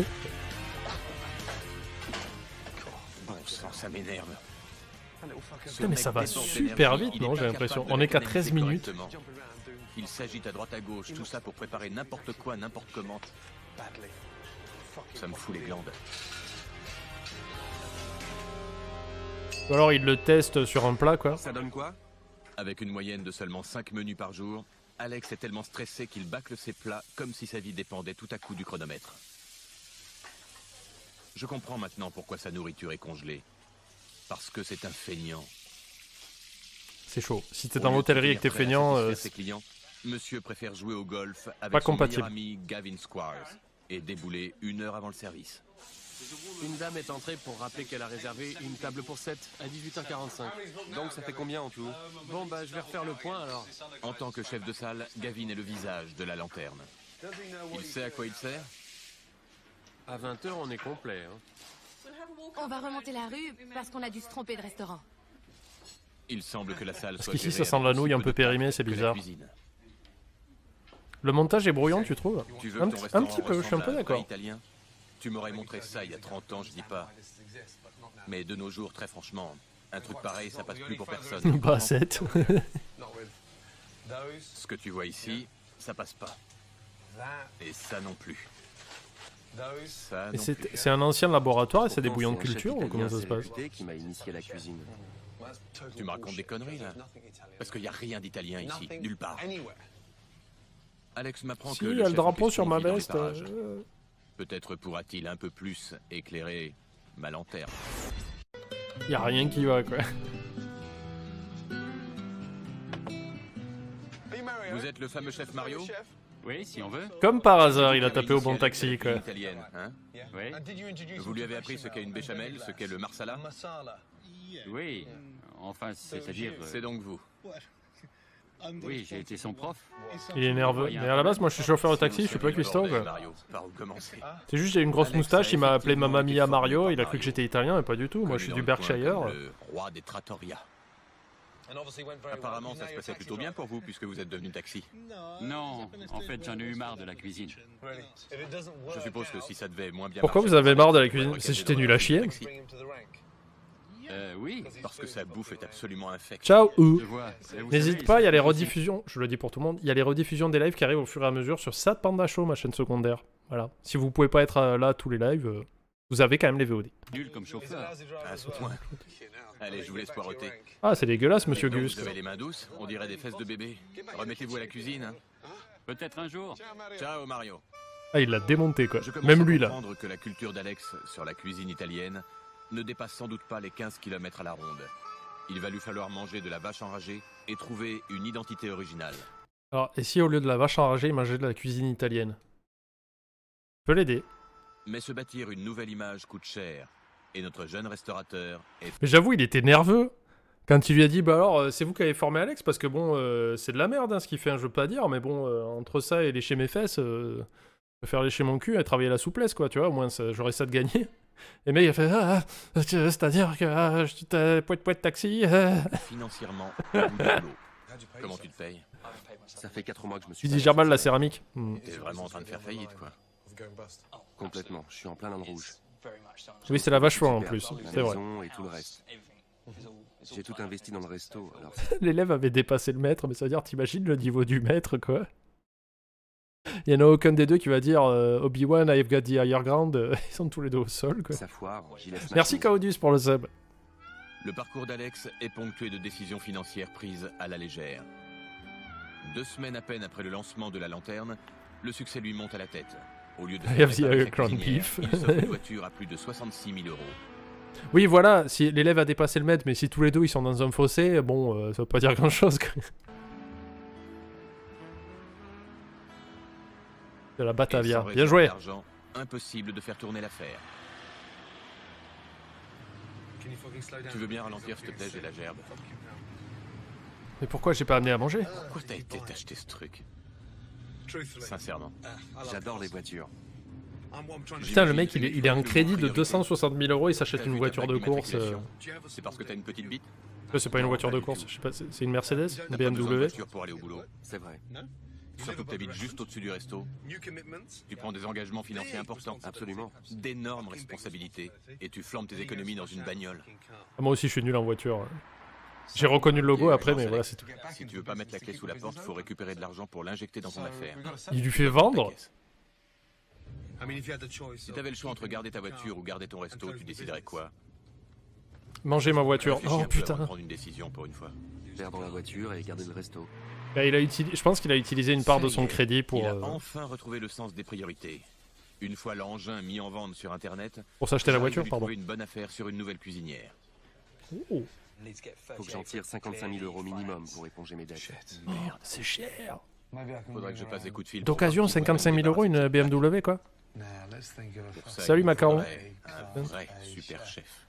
Bon sang, ça m'énerve. Putain, mais ça va super vite, non, j'ai l'impression. On est qu'à treize minutes. Il s'agite à droite à gauche, tout ça pour préparer n'importe quoi, n'importe comment. Ça me fout les glandes. Ou alors, il le teste sur un plat, quoi. Ça donne quoi? Avec une moyenne de seulement cinq menus par jour, Alex est tellement stressé qu'il bâcle ses plats comme si sa vie dépendait tout à coup du chronomètre. Je comprends maintenant pourquoi sa nourriture est congelée. Parce que c'est un feignant. C'est chaud. Si t'es Au dans lieu de l'hôtellerie et que t'es tenir prêt à feignant, satisfaire euh, ses clients, monsieur préfère jouer au golf avec Pas son compatible. meilleur ami Gavin Squires et débouler une heure avant le service. Une dame est entrée pour rappeler qu'elle a réservé une table pour sept à dix-huit heures quarante-cinq. Donc ça fait combien en tout? Bon bah je vais refaire le point alors. En tant que chef de salle, Gavin est le visage de la lanterne. Il sait à quoi il sert? À vingt heures on est complet. Hein. On va remonter la rue parce qu'on a dû se tromper de restaurant. Il semble que la salle Parce soit qu'ici, gérée ça sent avec la aussi nouille un peu peu de périmée, tact c'est que la bizarre. cuisine. Le montage est brouillon, tu trouves? Tu veux un, que ton petit- un restaurant petit peu, je suis un ressemble peu à vrai d'accord. italien? Tu m'aurais montré ça il y a trente ans, je dis pas. Mais de nos jours, très franchement, un truc pareil, ça passe plus pour personne. Bah, sept. Ce que tu vois ici, ça passe pas. Et ça non plus. Ça Et non c'est plus. c'est un ancien laboratoire et c'est des Pourtant, bouillons de c'est un chef culture ou italien comment ça se passe? célébrité qui m'a initié à la cuisine. Tu me racontes des conneries là? Parce qu'il n'y a rien d'italien ici, nulle part. Alex m'apprend Si, que il le y a le chef en drapeau question sur ma vit dans les veste. parages. euh, Peut-être pourra-t-il un peu plus éclairer ma lanterne. Y a rien qui va, quoi. Vous êtes le fameux chef Mario? Oui, si on veut. Comme par hasard, il a Vous avez tapé au bon initié à la taxi, cuisine quoi. italienne, hein? Oui. Vous lui avez appris ce qu'est une béchamel, ce qu'est le marsala? Oui. enfin, c'est-à-dire... euh, C'est donc vous. Oui, j'ai été son prof. Il est nerveux. Mais à la base, moi je suis chauffeur de taxi, je suis pas cuistot Bordel, quoi. Mario, par où commencer? C'est juste, j'ai une grosse moustache, il m'a appelé Mamma Mia Mario, il a cru que j'étais italien, mais pas du tout. Moi je suis du Berkshire. Le roi des trattoria. Apparemment, ça se passait plutôt bien pour vous puisque vous êtes devenu taxi. Non, en fait, j'en ai eu marre de la cuisine. Je suppose que si ça devait moins bien Pourquoi marcher, vous avez marre de la vous cuisine? pourriez C'est recaser j'étais dans nul le à chier. taxi. Euh, oui. Parce que sa bouffe est absolument infecte. Ciao ou. Je vois. Et vous N'hésite savez, pas, il y a les c'est- rediffusions, je le dis pour tout le monde, il y a les rediffusions des lives qui arrivent au fur et à mesure sur Sad Panda Show, ma chaîne secondaire. Voilà. Si vous pouvez pas être euh, là tous les lives, euh, vous avez quand même les V O D. Nul comme chauffeur. À ce point. Allez, je vous laisse poireauter. Ah, c'est dégueulasse, monsieur Donc, Gus. vous avez les mains douces, on dirait des fesses de bébé. Remettez-vous à la cuisine. Hein. Peut-être un jour. Ciao Mario. Ah, il l'a démonté quoi. Je commence Même à lui là. comprendre que la culture d'Alex sur la cuisine italienne ne dépasse sans doute pas les quinze kilomètres à la ronde. Il va lui falloir manger de la vache enragée et trouver une identité originale. Alors, et si au lieu de la vache enragée, il mangeait de la cuisine italienne? Je peux l'aider. Mais se bâtir une nouvelle image coûte cher. Et notre jeune restaurateur est... Mais j'avoue, il était nerveux. Quand il lui a dit, bah alors, euh, c'est vous qui avez formé Alex, parce que bon, euh, c'est de la merde hein, ce qu'il fait, hein, je veux pas dire, mais bon, euh, entre ça et lécher mes fesses, euh, je vais faire lécher mon cul et travailler la souplesse, quoi, tu vois, au moins ça- j'aurais ça de gagner. Et le mec, il a fait, ah, ah, c'est-à-dire que ah, je t'ai poète poète taxi. ah. financièrement au bout de l'eau. Comment tu te payes? Ça fait quatre mois que je me suis... Tu digères mal la céramique. Hmm. T'es vraiment en train de faire faillite, quoi. Complètement, je suis en plein dans le rouge. Oui, c'est la vache folle en J'ai plus, perdu la c'est vrai. maison et tout le reste. J'ai tout investi dans le resto, alors L'élève avait dépassé le maître, mais ça veut dire, t'imagines le niveau du maître, quoi. Il y en a aucun des deux qui va dire euh, Obi-Wan, I've got the higher ground. euh, Ils sont tous les deux au sol, quoi. ça foire, j'y laisse ma Merci chance. Kaodus pour le sub. Le parcours d'Alex est ponctué de décisions financières prises à la légère. Deux semaines à peine après le lancement de la lanterne, le succès lui monte à la tête. Au lieu de I faire have the réparer higher sa ground cuisinière, beef. il s'offre une voiture à plus de soixante-six mille euros. Oui, voilà, si l'élève a dépassé le maître, mais si tous les deux ils sont dans un fossé, bon, euh, ça veut pas dire grand chose. De la Et Batavia. sans Bien réserve joué. d'argent, impossible de faire tourner l'affaire. Tu veux bien ralentir, s'il te plaît, j'ai la gerbe. Mais pourquoi j'ai pas amené à manger? Pourquoi t'as été t'acheter ce truc? Sincèrement. J'adore les voitures. Putain, le mec, il est, il est en crédit de deux cent soixante mille euros, il s'achète T'as une vu ta voiture de plaque course. euh, d'immatriculation? C'est parce que t'as une petite bite? euh, C'est pas une Non, voiture pas de du course, tout. je sais pas, c'est c'est une Mercedes? T'as Une pas besoin de B M W? voiture pour aller au boulot. C'est vrai. Surtout que t'habites juste au-dessus du resto. Tu prends des engagements financiers importants. Absolument. D'énormes responsabilités. Et tu flambes tes économies dans une bagnole. Ah, moi aussi, je suis nul en voiture. J'ai reconnu le logo après, mais voilà, c'est tout. Si tu veux pas mettre la clé sous la porte, faut récupérer de l'argent pour l'injecter dans ton affaire. Il lui fait vendre? Si t'avais le choix entre garder ta voiture ou garder ton resto, tu déciderais quoi? Manger ma voiture. Réfléchis Oh un peu avant de putain. prendre une décision pour une fois. Perdre la voiture et garder le resto. Bah, il a utilisé, je pense qu'il a utilisé une part de Ça y son est, crédit pour, Il a euh, enfin retrouvé le sens des priorités. Une fois l'engin mis en vente sur Internet, pour s'acheter la j'arrive à voiture, lui pardon. trouver une bonne affaire sur une nouvelle cuisinière. Oh, Faut que j'en tire cinquante-cinq mille euros minimum pour éponger mes dettes. merde, c'est cher. Faudrait que je passe des coups de fil. D'occasion, pour voir qui cinquante-cinq mille euros, une B M W, quoi. Pour ça, Salut, il me Macaron. faudrait Un vrai super chef.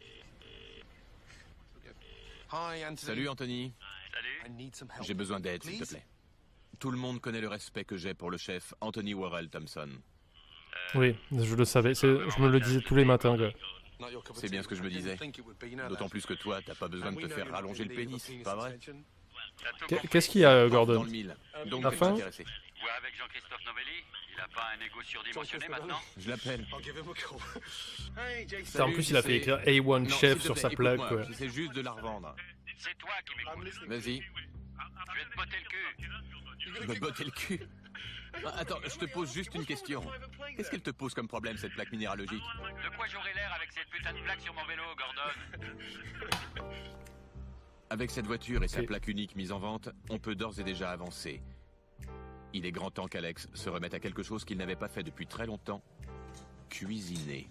Salut Anthony. J'ai besoin d'aide, s'il te plaît. Tout le monde connaît le respect que j'ai pour le chef Anthony Worrell Thompson. Oui, je le savais, c'est- je me le disais tous les matins, quoi. C'est bien ce que je me disais. D'autant plus que toi, t'as pas besoin de te faire rallonger le pénis, pas vrai? Qu'est- Qu'est-ce qu'il y a, euh, Dans Gordon? le mille. Donc La t'es fin intéressé. Ouais, avec Jean-Christophe Novelli, il a pas un ego surdimensionné maintenant? Je l'appelle. Putain, en plus, il a fait écrire A un Non, chef s'il te sur plaît, sa plaque, écoute-moi, quoi. J'essaie juste de la revendre. C'est toi qui m'écoutes. Vas-y, Je vais te botter le cul. me botter le cul. Ah, attends, je te pose juste une question. Qu'est-ce qu'elle te pose comme problème, cette plaque minéralogique? De quoi j'aurais l'air avec cette putain de plaque sur mon vélo, Gordon? Avec cette voiture et sa Ok. plaque unique mise en vente, on peut d'ores et déjà avancer. Il est grand temps qu'Alex se remette à quelque chose qu'il n'avait pas fait depuis très longtemps. Cuisiner.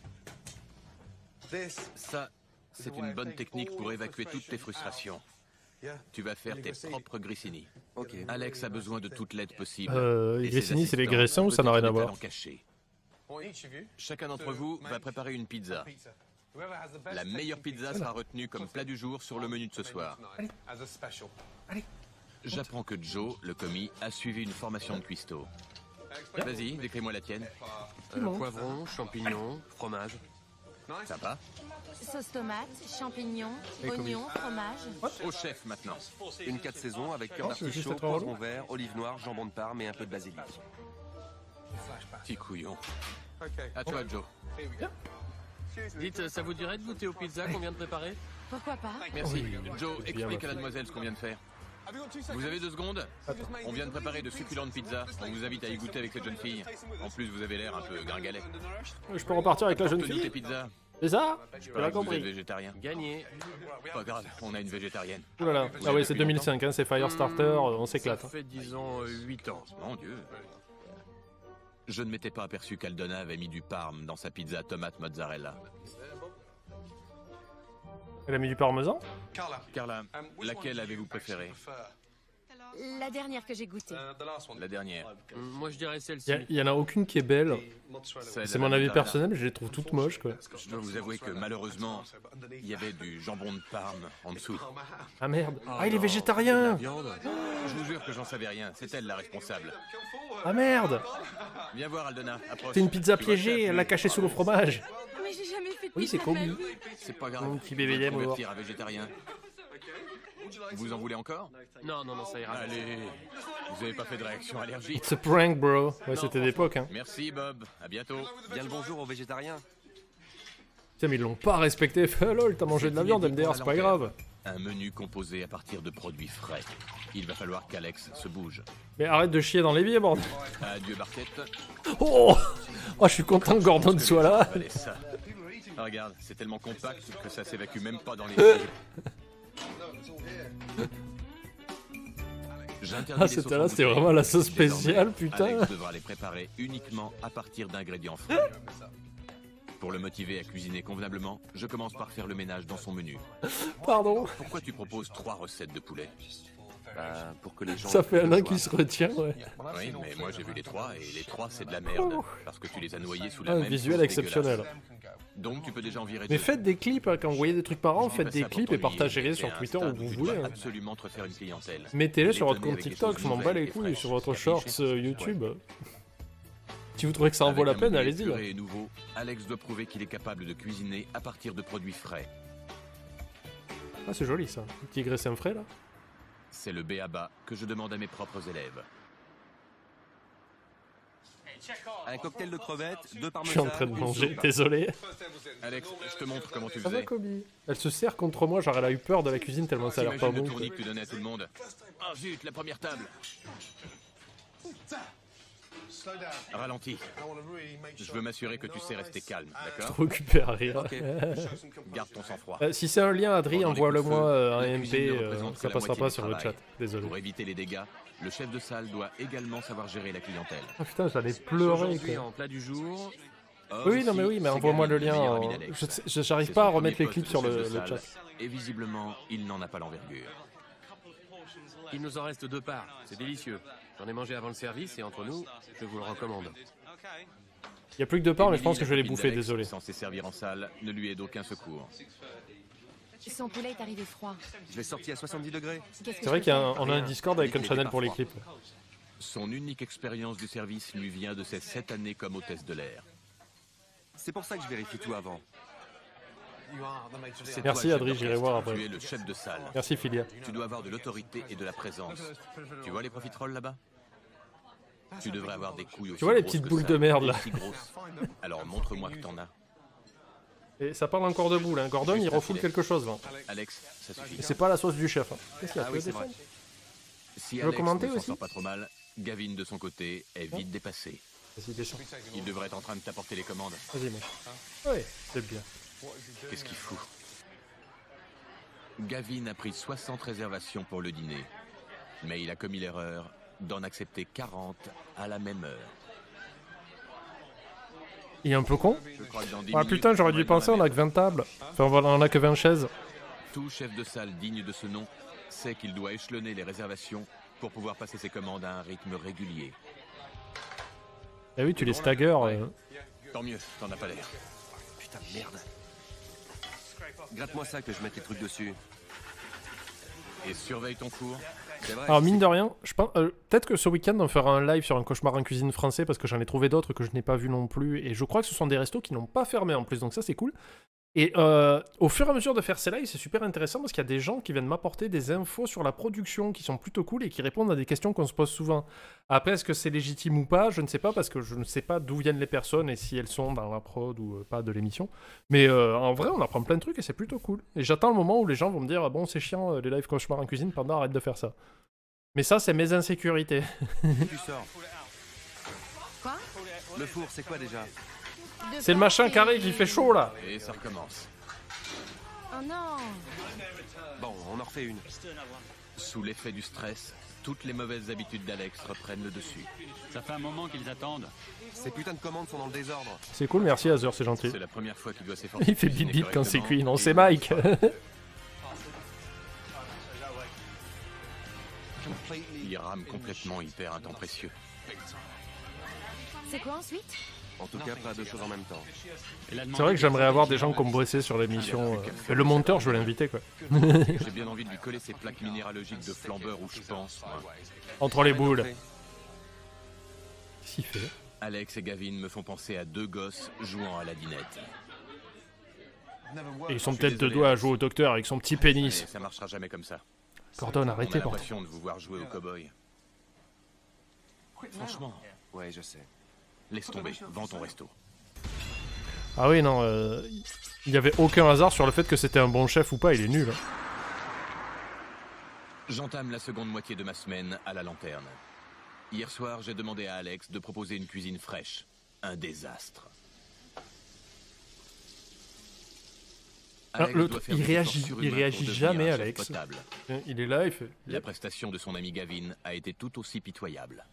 Ça, c'est une bonne technique pour évacuer toutes tes frustrations. Tu vas faire tes propres grissini. Ok. Alex a besoin de toute l'aide possible. Euh, Et les ses grissini, c'est les assistants graissins ou ça n'a peut-être rien à des voir? talents cachés. Chacun d'entre vous va préparer une pizza. La meilleure pizza sera retenue comme plat du jour sur le menu de ce soir. Allez. J'apprends que Joe, le commis, a suivi une formation de cuistot. Vas-y, décris-moi la tienne. Euh, poivron, champignons, fromage. Sympa. Sauce tomate, champignons, oignons, fromage. Au chef maintenant. Une quatre saisons avec cœur Oh, je veux juste d'artichaut, être relou. poivron vert, olive noire, jambon de Parme et un peu de basilic. Petit couillon. À toi, Joe. Dites, ça vous dirait de goûter aux pizzas qu'on vient de préparer? Pourquoi pas? Merci. Joe, c'est bien, explique à ma la demoiselle ce qu'on vient de faire. Vous avez deux secondes? On vient de préparer de succulentes pizzas. On vous invite à y goûter avec cette jeune fille. En plus, vous avez l'air un peu gringalet. Je peux repartir avec la jeune Porte-nous tes fille. pizzas. C'est ça? Je Tu l'as que vous êtes compris. végétarien. Gagné. Pas grave, on a une végétarienne. Ouh là là. Vous Ah êtes ouais, c'est depuis deux mille cinq, hein, c'est Firestarter, on s'éclate. Ça hein. fait, disons, euh, huit ans. Mon Dieu. Je ne m'étais pas aperçu qu'Aldona avait mis du parme dans sa pizza tomate mozzarella. Elle a mis du parmesan? Carla, laquelle avez-vous préférée? La dernière que j'ai goûtée. La dernière. Hum, Moi, je dirais Il celle-ci. y, a- y en a aucune qui est belle. Celle C'est à mon la avis mozzarella. personnel, mais je les trouve toutes moches quoi. Je dois vous avouer que malheureusement, il y avait du jambon de Parme en dessous. Ah merde. Ah, il est non, végétarien. Viande. Je vous jure que j'en savais rien, c'est elle la responsable. Ah merde. Viens voir Aldona, approche. C'est une pizza Tu vois, piégée, ça elle l'a pue. cachée sous le fromage. Mais j'ai jamais fait de Oui, c'est pizza de ma Kobe. vie. C'est pas grave. Mon petit bébé Vous lait, pouvez moi. convertir à végétarien. Vous en voulez encore? Non, non, non, ça ira. Allez, vous avez pas fait de réaction allergique. It's a prank, bro. Ouais, c'était d'époque, hein. Merci Bob, à bientôt. Bien le bonjour aux végétariens. Tiens, mais ils l'ont pas respecté. Fait lol, t'as mangé de la viande, M D R, c'est pas grave. Un menu composé à partir de produits frais. Il va falloir qu'Alex se bouge. Mais arrête de chier dans l'évier, bordel. Adieu Barquette. Oh, oh, je suis content que Gordon soit là. Allez, ça. Ah, regarde, c'est tellement compact que ça s'évacue même pas dans les Euh. yeux. J'interdis Ah, les c'était sauces là, en c'était bouteille. vraiment la sauce Désormais, spéciale, putain. Alex devra les préparer uniquement à partir d'ingrédients frais. Pour le motiver à cuisiner convenablement, je commence par faire le ménage dans son menu. Pardon. Pourquoi tu proposes trois recettes de poulet? Bah, pour que les gens... Ça fait un le an choix. qui se retient, ouais. Oui, mais moi j'ai vu les trois, et les trois c'est de la merde. Parce que tu les as noyés sous la Ah, même visuel sauce exceptionnel. dégueulasse. Donc tu peux déjà en virer Mais deux. faites des clips, hein, quand vous voyez des trucs marrants, Je dis faites pas des ça pour clips et t'ennuyer, partagez-les mais sur t'es à un Twitter où stade vous tu voulez. dois hein. absolument te refaire une clientèle. Mettez-les sur votre Étonner compte avec des TikTok, choses je m'en bats nouvelles les et couilles, fraîches, sur votre capiché. shorts euh, YouTube. Si vous trouvez que ça en vaut Avec la un peine, menu allez-y. là. épuré et nouveau, Alex doit prouver qu'il est capable de cuisiner à partir de produits frais. Ah, c'est joli ça. Un petit graissin frais là. C'est le b a ba que je demande à mes propres élèves. Un cocktail de crevettes, deux Je parmesan, suis en train de une manger, soupe. désolé. Alex, je te montre comment tu Ça va, faisais. Kobe? Elle se sert contre moi, genre elle a eu peur de la cuisine tellement ça a l'air pas T'imagines bon. le quoi. tournis que tu donnais à tout le monde. Oh zut, la première table. Ralentis. Je veux m'assurer que tu sais rester calme, d'accord? Trop occupé à rire. Ok. Garde ton sang-froid. Euh, si c'est un lien, Adri, Pendant les envoie-le coups de moi feu, euh, en la M cuisine P, ne euh, représente que ça la passera moitié pas du sur le travail. chat. Désolé. Pour éviter les dégâts, le chef de salle doit également savoir gérer la clientèle. Ah putain, j'allais pleurer Aujourd'hui, quoi. en plat du jour, Or, Oui, non ici, mais oui, mais c'est envoie-moi le Gavin, lien. meilleur en- ami d'Alex. Je sais- je- J'arrive C'est pas à son remettre les premier clips poste sur de le, chef le de chat. salle, Et visiblement, il n'en a pas l'envergure. il nous en reste deux parts. C'est délicieux. J'en ai mangé avant le service et entre nous, je vous le recommande. Il y a plus que deux parts, mais je Emily, pense que la je vais les copine bouffer, d'Alex, désolé. Censée servir en salle, ne lui est d'aucun secours. Son poulet est arrivé froid. Je l'ai sorti à soixante-dix degrés. Qu'est-ce que C'est vrai je qu'il y a peux un, on a un Rien. Discord avec Dès un qu'il channel était pour les parfois. clips. Son unique expérience du service lui vient de ses sept années comme hôtesse de l'air. C'est pour ça que je vérifie tout avant. C'est Merci, toi, le chef Adri, j'irai d'orchestre. voir après. Tu es le chef de salle. Merci Philia. Tu dois avoir de l'autorité et de la présence. Tu vois les profiteroles là-bas? Tu devrais avoir des couilles aussi Tu vois les grosses petites que boules ça, de merde, là? aussi grosses. Alors montre-moi que t'en as. Et ça parle encore de boule, hein. Gordon il refoule quelque chose là. Alex, ça suffit. Et c'est pas la sauce du chef. hein. Qu'est-ce qu'il y a? Ah Tu oui, veux c'est vrai. défendre? Si veux Alex commenter ne s'en aussi sort pas trop mal, Gavin de son côté est vite dépassé. Vas-y, descends. Il devrait être en train de t'apporter les commandes. Vas-y, mec. Ouais, c'est bien. Qu'est-ce qu'il fout? Gavin a pris soixante réservations pour le dîner. Mais il a commis l'erreur d'en accepter quarante à la même heure. Il est un peu con. Je crois que dans dix Ah minutes, putain, j'aurais on va dû être dans penser, la on a que vingt tables. Enfin, on en a que vingt chaises. Tout chef de salle digne de ce nom sait qu'il doit échelonner les réservations pour pouvoir passer ses commandes à un rythme régulier. Ah oui, tu les staggers. euh. Tant mieux, t'en as pas l'air. Putain, merde. Gratte-moi ça que je mette les trucs dessus. Et surveille ton four. C'est vrai, Alors je mine sais de rien, je pense, euh, peut-être que ce week-end on fera un live sur un cauchemar en cuisine français parce que j'en ai trouvé d'autres que je n'ai pas vu non plus et je crois que ce sont des restos qui n'ont pas fermé en plus, donc ça c'est cool. Et euh, au fur et à mesure de faire ces lives, c'est super intéressant parce qu'il y a des gens qui viennent m'apporter des infos sur la production qui sont plutôt cool et qui répondent à des questions qu'on se pose souvent. Après, est-ce que c'est légitime ou pas? Je ne sais pas parce que je ne sais pas d'où viennent les personnes et si elles sont dans la prod ou euh, pas de l'émission. Mais euh, en vrai, on apprend plein de trucs et c'est plutôt cool. Et j'attends le moment où les gens vont me dire ah bon, c'est chiant euh, les lives cauchemar en cuisine, pendant arrête de faire ça. Mais ça, c'est mes insécurités. Tu sors. Quoi? Le four, c'est quoi déjà? De C'est le quoi machin c'est- carré qui fait chaud là. Et ça recommence. Oh non. Bon, on en refait une. Sous l'effet du stress, toutes les mauvaises habitudes d'Alex reprennent le dessus. Ça fait un moment qu'ils attendent. Ces putains de commandes sont dans le désordre. C'est cool, merci Azur, c'est gentil. C'est la première fois qu'il doit s'efforcer. Il fait de bip cuisiner bip quand c'est correctement, cuit. Non, et c'est il Mike. Il rame complètement, il perd un temps précieux. C'est quoi ensuite? En tout cas, pas deux choses en même temps. C'est vrai que j'aimerais avoir des gens comme Bressé sur l'émission. euh, et le monteur, je veux l'inviter quoi. J'ai bien envie de lui coller ses plaques minéralogiques de flambeur où je pense, moi. Entre les boules. Fait. Qu'est-ce qu'il fait? Alex et Gavin me font penser à deux gosses jouant à la dinette. Et ils sont Je suis peut-être deux désolé, doigts à Alex. jouer au docteur avec son petit Mais pénis. ça marchera jamais comme ça. Gordon, On a arrêtez, bordel. l'impression de vous voir jouer au cow-boy. Franchement, Ouais, je sais. laisse tomber, vends ton resto. Ah oui, non, euh, il y avait aucun hasard sur le fait que c'était un bon chef ou pas, il est nul. hein. J'entame la seconde moitié de ma semaine à la lanterne. Hier soir, j'ai demandé à Alex de proposer une cuisine fraîche. Un désastre. Ah, Alex le doit truc, faire il des efforts réagit- surhumains il pour réagit devenir jamais, un chef Alex. potable. Il est là, il fait... La prestation de son ami Gavin a été tout aussi pitoyable.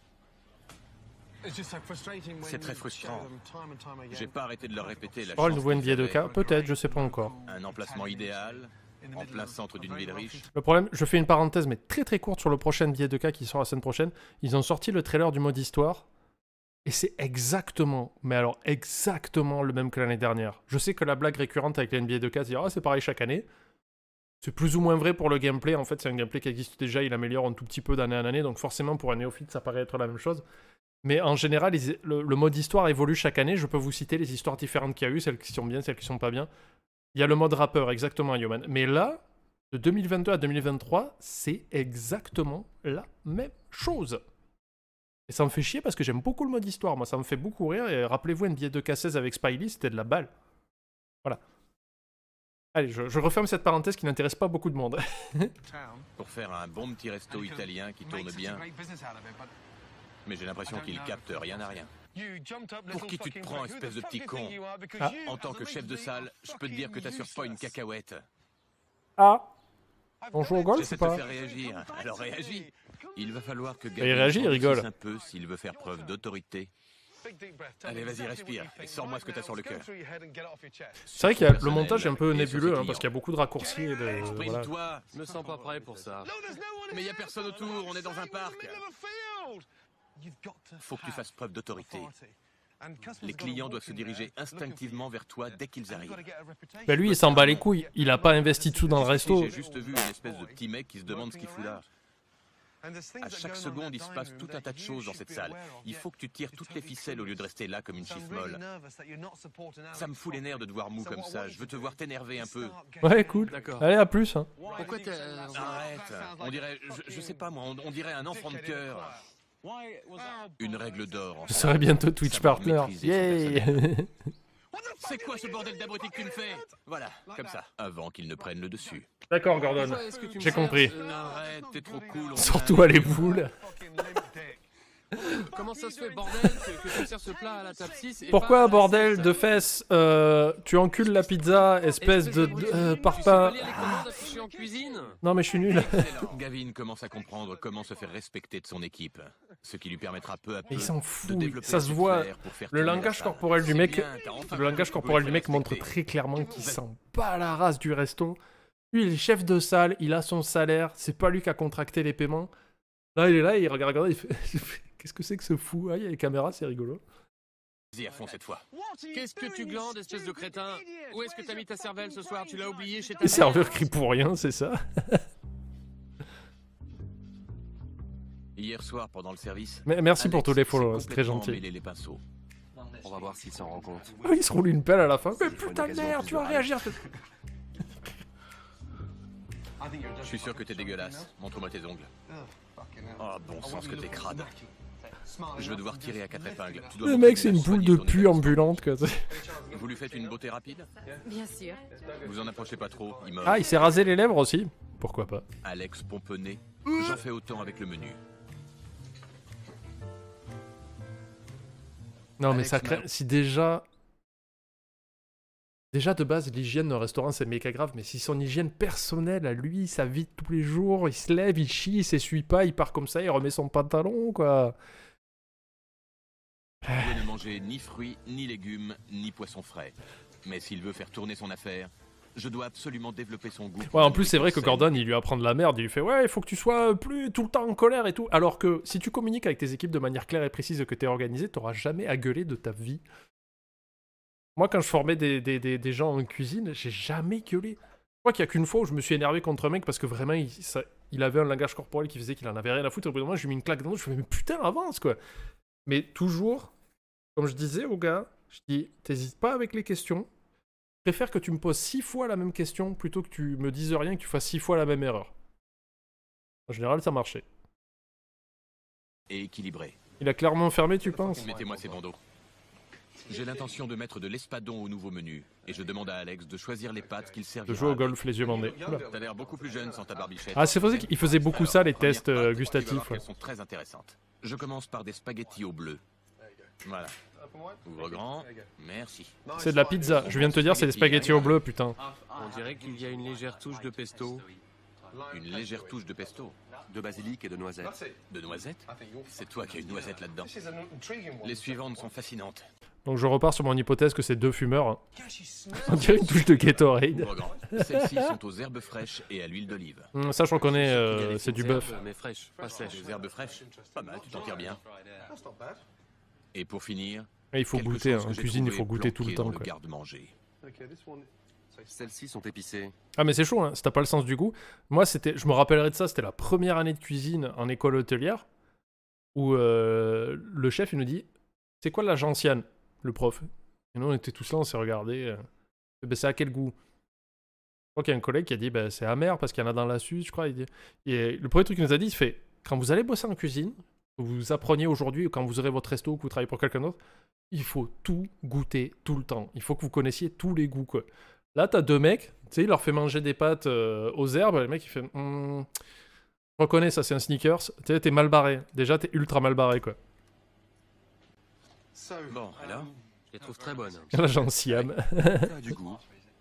C'est très frustrant. J'ai pas arrêté de leur répéter la Oh, le chance nouveau N B A qu'ils deux K, avaient. peut-être, je sais pas encore. Un emplacement idéal, en plein centre d'une ville riche. Le problème, je fais une parenthèse, mais très très courte sur le prochain N B A deux K qui sort la semaine prochaine. Ils ont sorti le trailer du mode histoire. Et c'est exactement, mais alors exactement le même que l'année dernière. Je sais que la blague récurrente avec les N B A deux K, c'est dire ah, c'est pareil chaque année. C'est plus ou moins vrai pour le gameplay. En fait, c'est un gameplay qui existe déjà, il améliore un tout petit peu d'année en année. Donc forcément, pour un néophyte, ça paraît être la même chose. Mais en général, ils- le, le mode histoire évolue chaque année. Je peux vous citer les histoires différentes qu'il y a eu, celles qui sont bien, celles qui sont pas bien. Il y a le mode rappeur, exactement, Yoman. Mais là, de deux mille vingt-deux à deux mille vingt-trois, c'est exactement la même chose. Et ça me fait chier parce que j'aime beaucoup le mode histoire. Moi, ça me fait beaucoup rire. Et rappelez-vous, N B A deux K seize avec Spiley, c'était de la balle. Voilà. Allez, je, je referme cette parenthèse qui n'intéresse pas beaucoup de monde. Pour faire un bon petit resto italien qui tourne bien. Mais j'ai l'impression qu'il capte rien à rien. Pour qui tu te prends, espèce de petit con? Ah. En tant que chef de salle, je peux te dire que t'assures pas une cacahuète. Ah, on joue au golf J'essaie ou de te pas? faire réagir, alors réagis. Il va falloir que il Gavin réagit, il s'en rigole. décide un peu s'il veut faire preuve d'autorité. Allez, vas-y, respire, et sors-moi ce que t'as sur le cœur. C'est vrai qu'il y a le Personnel montage est un peu et nébuleux sur ses hein, parce qu'il y a beaucoup de raccourcis et de voilà. Exprime-toi. Je me sens pas prêt pour ça. Mais y a personne autour, on est dans un parc. Faut que tu fasses preuve d'autorité. Les clients doivent se diriger instinctivement vers toi dès qu'ils arrivent. Bah lui, il s'en bat les couilles. Il a pas investi dessous dans le resto. J'ai juste vu une espèce de petit mec qui se demande ce qu'il fout là. À chaque seconde, il se passe tout un tas de choses dans cette salle. Il faut que tu tires toutes les ficelles au lieu de rester là comme une chiffre molle. Ça me fout les nerfs de te voir mou comme ça. Je veux te voir t'énerver un peu. Ouais, cool. D'accord. Allez, à plus. Hein. Pourquoi t'es... euh, Arrête. On dirait, je, je sais pas moi, on, on dirait un enfant de cœur. Une règle d'or. Je serai bientôt Twitch Savoir partner. maîtriser son Yay. C'est quoi ce bordel d'abruti que tu me fais? Voilà, comme ça. Avant qu'il ne prenne le dessus. D'accord, Gordon. pourquoi est-ce que tu me J'ai sers compris. ce- Arrête, t'es trop cool. on Surtout dirait à les boules. Comment ça se fait, bordel, que, que tu sers ce plat à la table six et pas à Pourquoi, la bordel six? de fesses, euh, tu encules la pizza, espèce de Espèce euh, Tu sais parpaing. pas lire les commandes affichées en cuisine? Non, mais je suis nul. Gavin commence à comprendre comment se faire respecter de son équipe, ce qui lui permettra peu à peu Mais il s'en de fout. développer Ça un se voit. flair pour faire Le tourner la langage salle. corporel du C'est mec, bien, t'as enfin le langage compris corporel du comment mec le montre respecter. très clairement qu'il sent pas la race du resto. Lui, il est chef de salle, il a son salaire, c'est pas lui qui a contracté les paiements. Là, il est là, il regarde, regarde, il fait, il fait, qu'est-ce que c'est que ce fou? Ah, il y a les caméras, c'est rigolo. Vas-y à fond cette fois. Qu'est-ce que tu glandes, espèce de crétin? Où est-ce que t'as mis ta cervelle ce soir? Tu l'as oublié chez ta Les mère? serveurs crient pour rien, c'est ça? Hier soir, pendant le service... Mais merci Alex pour tous les s'est follow, c'est très complètement gentil. emmêlé les pinceaux. On va voir s'il s'en rend compte. Ah, il se roule une pelle à la fin. Mais C'est pour une putain de occasion merde, plus tu vas de réagir. Je suis sûr que t'es dégueulasse. Montre-moi tes ongles. Oh, bon sens que t'es crade. Je vais devoir tirer à quatre épingles. Tu dois Le montrer mec, que c'est tu une as boule soigné de ton pu établissement. ambulante, quoi. Vous lui faites une beauté rapide? Bien sûr. Vous en approchez pas trop, il meurt. Ah, il s'est rasé les lèvres aussi. Pourquoi pas? Alex Pomponnet, j'en fais autant avec le menu. Non, mais Alex ça crée. Mal- Si déjà. Déjà de base, l'hygiène d'un restaurant c'est méga grave, mais si son hygiène personnelle à lui, sa vie de tous les jours, il se lève, il chie, il s'essuie pas, il part comme ça, il remet son pantalon, quoi. Il veut ne manger ni fruits, ni légumes, ni poissons frais. Mais s'il veut faire tourner son affaire, je dois absolument développer son goût. pour Ouais, en la plus, c'est vrai que nourriture Gordon, il lui apprend de la merde, il lui fait ouais, il faut que tu sois plus tout le temps en colère et tout. Alors que si tu communiques avec tes équipes de manière claire et précise que t'es organisé, t'auras jamais à gueuler de ta vie. Moi, quand je formais des, des, des, des gens en cuisine, j'ai jamais gueulé. Je crois qu'il y a qu'une fois où je me suis énervé contre un mec parce que vraiment, il, ça- il avait un langage corporel qui faisait qu'il en avait rien à foutre. Au bout d'un moment, je lui ai mis une claque dans le dos, je me suis dit, mais putain, avance, quoi. Mais toujours, comme je disais au gars, je dis, t'hésites pas avec les questions. Je préfère que tu me poses six fois la même question plutôt que tu me dises rien et que tu fasses six fois la même erreur. En général, ça marchait. et équilibré. Il a clairement fermé, tu penses? Mettez-moi ces bandeaux. J'ai l'intention de mettre de l'espadon au nouveau menu, et je demande à Alex de choisir les pâtes qu'il De servira. jouer au avec. golf les yeux bandés. Oula. T'as l'air beaucoup plus jeune sans ta barbichette. Ah, c'est vrai qu'il faisait beaucoup ça, les Première tests euh, pâte, tu vas voir gustatifs. ouais. qu'elles sont très intéressantes. Je commence par des spaghettis au bleu. Voilà. Ouvre grand. Merci. C'est de la pizza. Je viens de te dire, c'est des spaghettis au bleu, putain. On dirait qu'il y a une légère touche de pesto. Une légère touche de pesto. De basilic et de noisettes. De noisettes? C'est toi qui as une noisette là-dedans. Les suivantes sont fascinantes. Donc je repars sur mon hypothèse que c'est deux fumeurs. hein. On dirait une touche de Gatorade. Ouvre grand. Celles-ci sont aux herbes fraîches et à l'huile d'olive. Hum, ça, je reconnais, Il y a euh, des c'est du fines bœuf. herbes, mais fraîches, pas sèches. Des herbes fraîches. Pas mal, tu t'en tires bien. Et pour finir, Et il faut quelque goûter. chose hein. que En j'ai cuisine, il trouvé faut goûter tout le planqué dans temps. le quoi. garde-manger. Celles-ci sont épicées. Ah, mais c'est chaud, hein. Si t'as pas le sens du goût. Moi, c'était, je me rappellerai de ça, c'était la première année de cuisine en école hôtelière où euh, le chef, il nous dit c'est quoi la gentiane, le prof? Et nous, on était tous là, on s'est regardés. euh. Ben, c'est à quel goût? Je crois qu'il y a un collègue qui a dit ben, c'est amer parce qu'il y en a dans la suce, je crois. Il dit... Et le premier truc qu'il nous a dit, il fait quand vous allez bosser en cuisine, que vous appreniez aujourd'hui, ou quand vous aurez votre resto, ou que vous travaillez pour quelqu'un d'autre, il faut tout goûter tout le temps. Il faut que vous connaissiez tous les goûts, quoi. Là, t'as deux mecs, tu sais, il leur fait manger des pâtes euh, aux herbes. Le mec, il fait Hum, je reconnais, ça, c'est un sneakers. Tu sais, t'es mal barré. Déjà, t'es ultra mal barré, quoi. Bon, alors Je les trouve très bonnes. Là, j'en siam. Ça a du goût.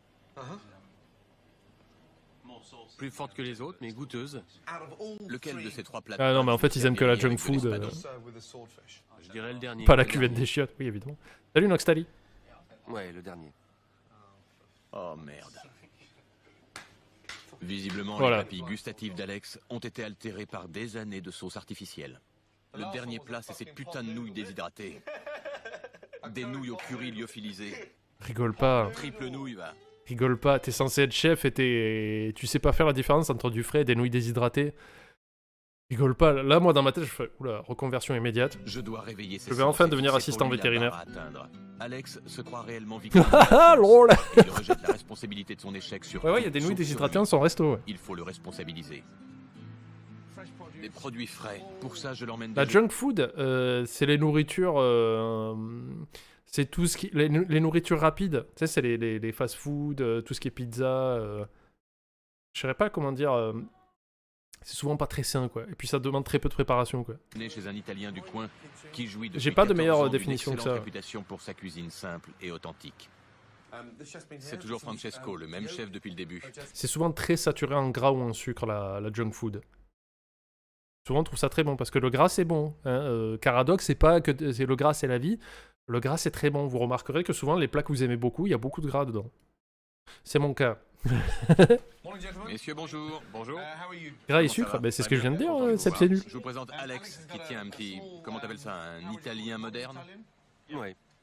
Plus fortes que les autres, mais goûteuses. Lequel de ces trois plats Ah non, mais en fait, ils aiment que la junk avec de food. euh, l'espadon Je dirais le dernier. pas la Le cuvette dernier. des chiottes, oui, évidemment. Salut, Noxtali. Ouais, le dernier. Oh merde. Visiblement, Voilà. les papilles gustatives d'Alex ont été altérées par des années de sauce artificielle. Le dernier plat, c'est ces putains de nouilles déshydratées. Des nouilles au curry lyophilisé. Rigole pas. Triple nouille, va. Rigole pas. T'es censé être chef et t'es... tu sais pas faire la différence entre du frais et des nouilles déshydratées. Rigole pas. Là, moi, dans ma tête, je fais oula, reconversion immédiate. Je dois réveiller ces Je vais enfin sens et devenir fixer assistant pour lui la vétérinaire. barre à atteindre. Alex se croit réellement victime. Ah, lol. Il rejette la responsabilité de son échec sur Ouais, ouais, il y a tout, des nouilles sauf sur déshydratées lui. dans son resto. Ouais. Il faut le responsabiliser. Des produits frais. Pour ça, je l'emmène La déjeuner. junk food, euh, c'est les nourritures. euh, c'est tout ce qui. Les, nou- les nourritures rapides. Tu sais, c'est les, les, les fast-food, euh, tout ce qui est pizza. euh, Je saurais pas comment dire. euh, C'est souvent pas très sain, quoi. Et puis ça demande très peu de préparation, quoi. Né chez un Italien du coin qui jouit depuis J'ai pas de quatorze meilleure ans d'une définition que excellente ça. réputation pour sa cuisine simple et authentique. C'est toujours Francesco, le même chef depuis le début. C'est souvent très saturé en gras ou en sucre, la, la junk food. Souvent, on trouve ça très bon parce que le gras, c'est bon. Hein. Euh, Caradoc, c'est pas que c'est le gras, c'est la vie. Le gras, c'est très bon. Vous remarquerez que souvent, les plats que vous aimez beaucoup, il y a beaucoup de gras dedans. C'est mon cas. Messieurs, bonjour. Bonjour. Gras et Comment ça sucre, va ben, c'est ce Très que je viens de bien, dire, content de euh, vous c'est voir. c'est nul. Je vous présente Alex, qui tient un petit... Comment t'appelles ça? Un Italien moderne? Ouais.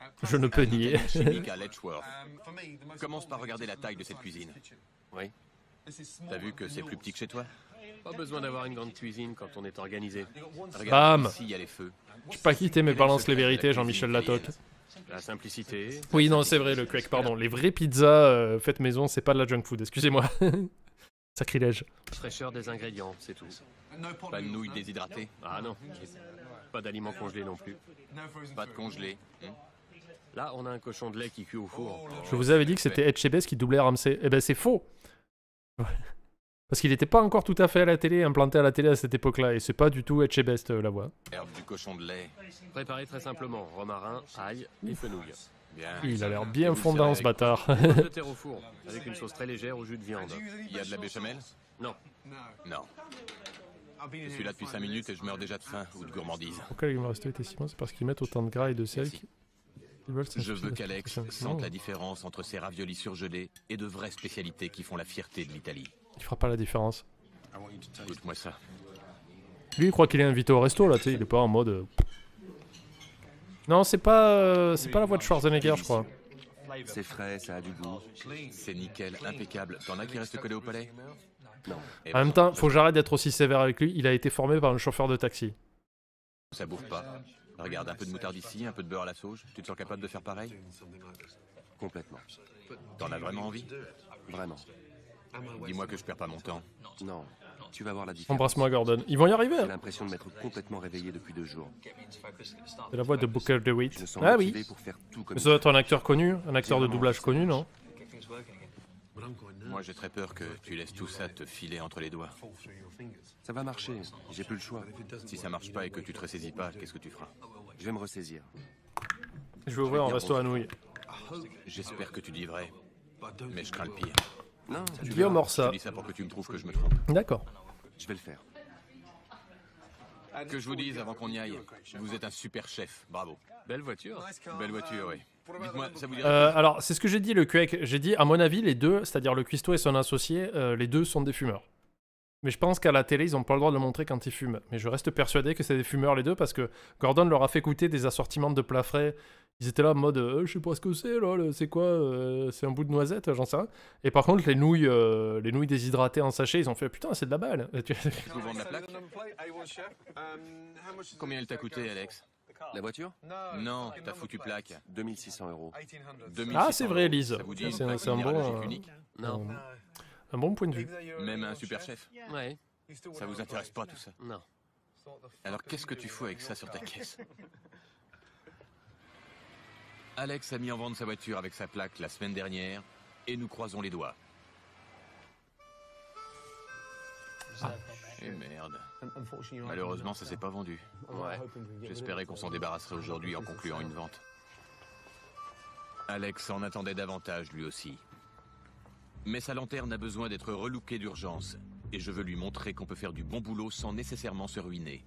Je ne peux nier. Chimique à Letchworth. Commence par regarder la taille de cette cuisine. Oui. T'as vu que c'est plus petit que chez toi? Pas besoin d'avoir une grande cuisine quand on est organisé. Regarde, Bam. ici, il y a les feux. Je suis pas quitté mais balance les vérités, Jean-Michel Latote. La simplicité. Oui, non, c'est vrai, le crack, pardon. Les vraies pizzas euh, faites maison, c'est pas de la junk food, excusez-moi. Sacrilège. Fraîcheur des ingrédients, c'est tout. Pas de nouilles déshydratées, Ah non. Pas d'aliments congelés non plus. pas de congelés. Hmm. Là, on a un cochon de lait qui cuit au four. Je vous avais dit que c'était Etchebest qui doublait Ramsey. Eh ben, c'est faux. Ouais. Parce qu'il n'était pas encore tout à fait à la télé, implanté à la télé à cette époque-là, et c'est pas du tout Etchebest euh, la voix. Herbe du cochon de lait. Préparé très simplement. Romarin, ail et fenouil. Bien. Il a l'air bien vous fondant, serez ce bâtard. Pommes de terre au four, avec une sauce très légère au jus de viande. Il y a de la béchamel? Non. Non. Je suis là depuis cinq minutes et je meurs déjà de faim ou de gourmandise. Pourquoi les restos étaient si bons? C'est parce qu'ils mettent autant de gras et de sel. Merci. Ils veulent Je veux s'inspirer. qu'Alex sente la différence entre ces raviolis surgelés et de vraies spécialités qui font la fierté de l'Italie. Il fera pas la différence. Goûte-moi ça. Lui, il croit qu'il est invité au resto, là, tu sais, il est pas en mode... euh, Non, c'est pas, euh, c'est pas la voix de Schwarzenegger, je crois. C'est frais, ça a du goût. C'est nickel, impeccable. T'en as qui restent collés au palais? Non. Eh En même ben, temps, faut que j'arrête d'être aussi sévère avec lui, il a été formé par un chauffeur de taxi. ça bouffe pas. Regarde, un peu de moutarde ici, un peu de beurre à la sauge. Tu te sens capable de faire pareil? Complètement. T'en as vraiment envie? Vraiment. Dis-moi que je perds pas mon temps. Non. Tu vas voir la différence. Embrasse-moi, Gordon. Ils vont y arriver, J'ai hein. l'impression de m'être complètement réveillé depuis deux jours. C'est la voix de Booker DeWitt. Je me sens Ah motivé oui. pour faire tout comme Mais ça doit être un acteur connu, un acteur de doublage connu, non? Moi, j'ai très peur que tu laisses tout ça te filer entre les doigts. Ça va marcher. J'ai plus le choix. Si ça marche pas et que tu te ressaisis pas, qu'est-ce que tu feras? Je vais me ressaisir. Je vais ouvrir un resto à nouilles. J'espère que tu dis vrai. Mais je crains le pire. Non, tu Guillaume verras. Orsa. Je dis ça pour que tu me prouves que je me trompe. D'accord. Je vais le faire. Que je vous dise avant qu'on y aille, vous êtes un super chef, bravo. Belle voiture. Belle voiture, oui. Dites-moi, ça vous dirait... Euh, alors, c'est ce que j'ai dit, le Q E C. J'ai dit, à mon avis, les deux, c'est-à-dire le cuistot et son associé, euh, les deux sont des fumeurs. Mais je pense qu'à la télé, ils n'ont pas le droit de le montrer quand ils fument. Mais je reste persuadé que c'est des fumeurs les deux parce que Gordon leur a fait goûter des assortiments de plats frais. Ils étaient là en mode, euh, je sais pas ce que c'est, là, le- c'est quoi, euh, c'est un bout de noisette, j'en sais rien. Et par contre, les nouilles, euh, les nouilles déshydratées en sachet, ils ont fait, putain, c'est de la balle. Et tu- Je vous vends la plaque. Combien elle t'a coûté, Alex? La voiture Non, ta foutue plaque. deux mille six cents euros. deux mille Ah, six c'est cents vrai, euros. Lise. Ça vous dit C'est une un- plaque c'est un bon, minéralogique euh, unique? Non. Un bon point de vue. Même un super chef? Ouais. Ça vous intéresse pas tout ça? Non. Alors qu'est-ce que tu fous avec ça sur ta caisse? Alex a mis en vente sa voiture avec sa plaque la semaine dernière et nous croisons les doigts. Et merde. Malheureusement, ça s'est pas vendu. Ouais. J'espérais qu'on s'en débarrasserait aujourd'hui en concluant une vente. Alex en attendait davantage lui aussi. Mais sa lanterne a besoin d'être relookée d'urgence. Et je veux lui montrer qu'on peut faire du bon boulot sans nécessairement se ruiner.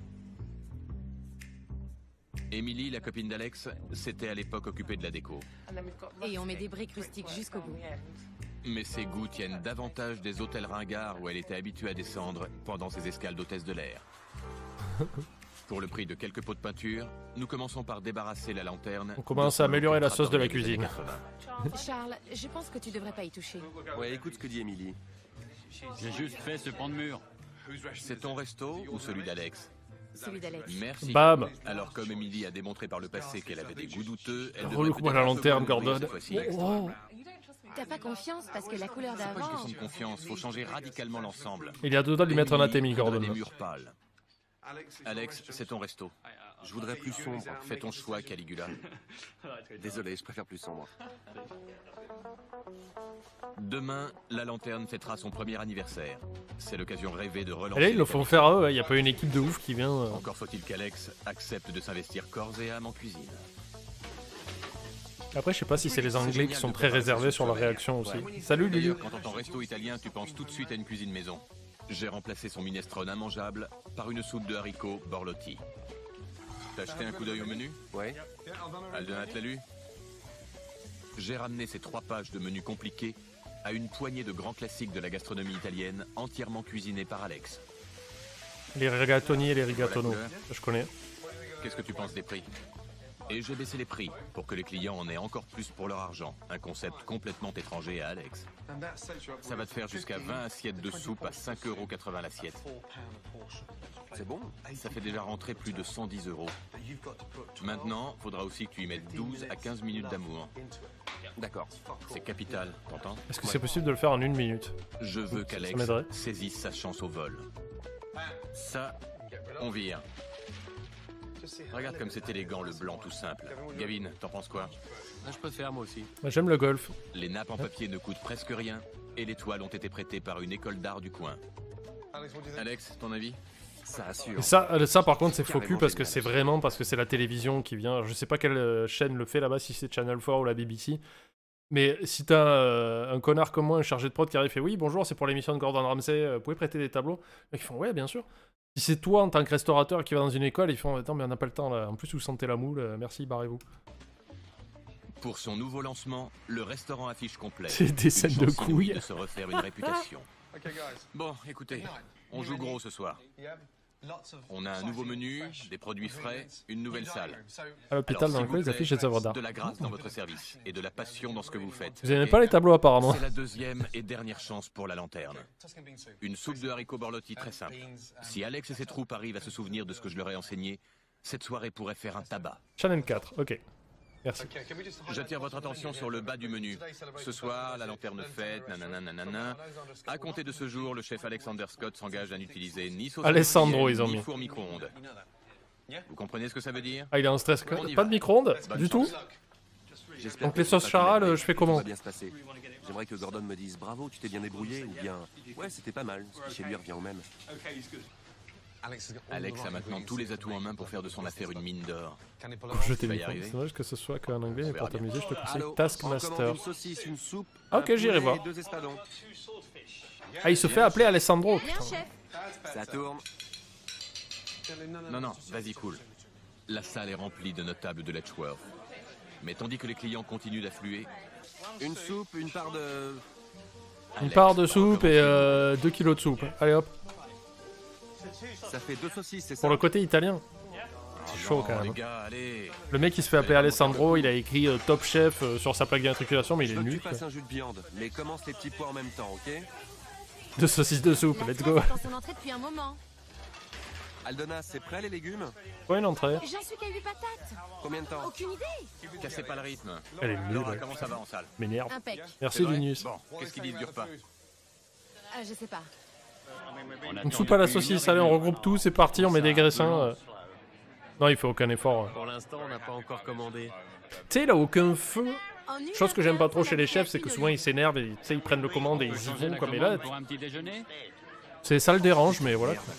Émilie, la copine d'Alex, s'était à l'époque occupée de la déco. Et on met des briques rustiques jusqu'au bout. Mais ses goûts tiennent davantage des hôtels ringards où elle était habituée à descendre pendant ses escales d'hôtesse de l'air. Pour le prix de quelques pots de peinture, nous commençons par débarrasser la lanterne. On commence de à son améliorer la look sauce de la trattoria des cuisine. années quatre-vingts. Charles, je pense que tu devrais pas y toucher. Ouais, écoute ce que dit Emily. J'ai juste fait ce pan de mur. C'est ton resto ou celui d'Alex? Celui d'Alex. Merci. Bam. Alors comme Emily a démontré par le passé qu'elle avait des goûts douteux, elle devrait Relook-moi peut-être la un peu lanterne, moins ouvrir Gordon. cette fois-ci. Oh. T'as pas confiance parce que la couleur C'est pas une d'avant... question de confiance, faut changer radicalement l'ensemble. Il y a deux doigts de lui mettre un Emily atémi, voudrait Gordon. des murs pâles. Alex, c'est ton resto. Je voudrais plus sombre. Fais ton choix, Caligula. Désolé, je préfère plus sombre. Demain, la lanterne fêtera son premier anniversaire. C'est l'occasion rêvée de relancer. Et là, ils le les font habitudes. faire à eux, il n'y a pas une équipe de ouf qui vient... euh. Encore faut-il qu'Alex accepte de s'investir corps et âme en cuisine. Après, je sais pas si c'est les Anglais qui sont très réservés sur leur réaction aussi. Salut, Lulu. D'ailleurs, quand t'entends resto italien, tu penses tout de suite à une cuisine maison. J'ai remplacé son minestrone immangeable par une soupe de haricots Borlotti. T'as jeté un coup d'œil au menu? Ouais. Alden te l'a lu? J'ai ramené ces trois pages de menu compliqués à une poignée de grands classiques de la gastronomie italienne entièrement cuisinés par Alex. Les rigatoni et les rigatonos. Voilà, Je connais. Qu'est-ce que tu penses des prix? Et j'ai baissé les prix pour que les clients en aient encore plus pour leur argent. Un concept complètement étranger à Alex. Ça va te faire jusqu'à vingt assiettes de soupe à cinq euros quatre-vingts l'assiette. C'est bon? Ça fait déjà rentrer plus de cent dix euros. Maintenant, faudra aussi que tu y mettes douze à quinze minutes d'amour. D'accord. C'est capital, t'entends? Est-ce que c'est possible de le faire en une minute? Je veux qu'Alex m'aiderait. saisisse sa chance au vol. Ça, on vire. Regarde comme c'est élégant le blanc tout simple. Gavin, t'en penses quoi? Ah, je préfère moi aussi. Moi, j'aime le golf. Les nappes en papier ne coûtent presque rien et les toiles ont été prêtées par une école d'art du coin. Alex, ton avis? Ça assure. Et ça, euh, ça par contre c'est faux Carrément cul parce que génial. c'est vraiment parce que c'est la télévision qui vient. Je sais pas quelle euh, chaîne le fait là-bas, si c'est Channel quatre ou la B B C. Mais si t'as euh, un connard comme moi, un chargé de prod qui arrive et fait oui bonjour, c'est pour l'émission de Gordon Ramsay, euh, vous pouvez prêter des tableaux? Les mecs ils font ouais bien sûr. Si c'est toi en tant que restaurateur qui va dans une école, ils font attends mais on n'a pas le temps là. En plus vous sentez la moule, euh, merci barrez-vous. Pour son nouveau lancement, le restaurant affiche complet. C'est des scènes Une de chance inouïe couilles. de se refaire une réputation. Bon, écoutez, on joue gros ce soir. On a un nouveau menu, des produits frais, une nouvelle salle. À l'hôpital Alors, dans s'il le coin vous ils affichent les plaît, œuvres d'art. de la grâce dans votre service et de la passion dans ce que vous faites. Vous aimez ok? pas les tableaux apparemment. C'est la deuxième et dernière chance pour la lanterne. Une soupe de haricots borlotti très simple. Si Alex et ses troupes arrivent à se souvenir de ce que je leur ai enseigné, cette soirée pourrait faire un tabac. Channel quatre, ok. Merci. J'attire votre attention sur le bas du menu. Ce soir, la lanterne fête, nanana, nanana. À compter de ce jour, le chef Alexander Scott s'engage à n'utiliser ni sauce Alessandro, industrielle, ils ont ni mis. four micro-ondes. Vous comprenez ce que ça veut dire? Ah il est en stress. On y Pas va. de micro-ondes Bonne du tout? chance. J'espère Donc que les c'est sauces pas tout charales, merveilleux. je fais Tout comment? va bien se passer. J'aimerais que Gordon me dise bravo, tu t'es bien débrouillé, ou bien ouais, c'était pas mal, ce qui chez lui revient au même. Alex a maintenant tous les atouts en main pour faire de son affaire une mine d'or. Je t'ai vas y mis. arriver. C'est dommage que ce soit qu'en anglais, mais verra pour t'amuser, je te conseille Allô, on commande Taskmaster. une saucisse, une soupe, Ah, ok, un j'irai poulet voir. et deux espadons. Ah, il se fait appeler Alessandro. Bien, putain. chef. Ça tourne. Non, non, vas-y, cool. La salle est remplie de notables de Letchworth. Mais tandis que les clients continuent d'affluer, Une soupe, une part de... Une Alex part de va soupe et euh, deux kilos de soupe. Allez hop. Ça fait deux saucisses, c'est ça? Pour le côté italien. recommencer. C'est chaud Non, quand même. les gars, allez. Le mec il se fait appeler Alessandro, il a écrit euh, Top Chef euh, sur sa plaque d'immatriculation, mais il Je est veux que tu nul. quoi. fasses un jus de viande, mais commence les petits pois en même temps, ok? Deux saucisses de soupe, La let's go. fraise est dans son entrée depuis un moment. Aldona, c'est prêt les légumes? Quoi une entrée? J'en suis qu'à huit patates. Combien de temps? Aucune idée. Cassez pas le rythme. Elle est nulle, Laura, elle. comment ça va en salle? M'énerve. Impec. Merci C'est vrai Linus. Bon, qu'est-ce qu'ils disent du repas? Ah, je sais pas. Une soupe à la saucisse, allez on regroupe tout, c'est parti, on met des graissins. euh. Non il fait aucun effort. ouais. Pour l'instant, on n'a pas encore commandé. Tu sais il a aucun feu. En une Chose que j'aime pas trop affaire, chez les ça chefs, va c'est que faire souvent ils s'énervent et tu sais ils prennent le commande et ils y Changer vont la comme et là. commande pour un petit déjeuner. C'est ça le dérange mais voilà. quoi.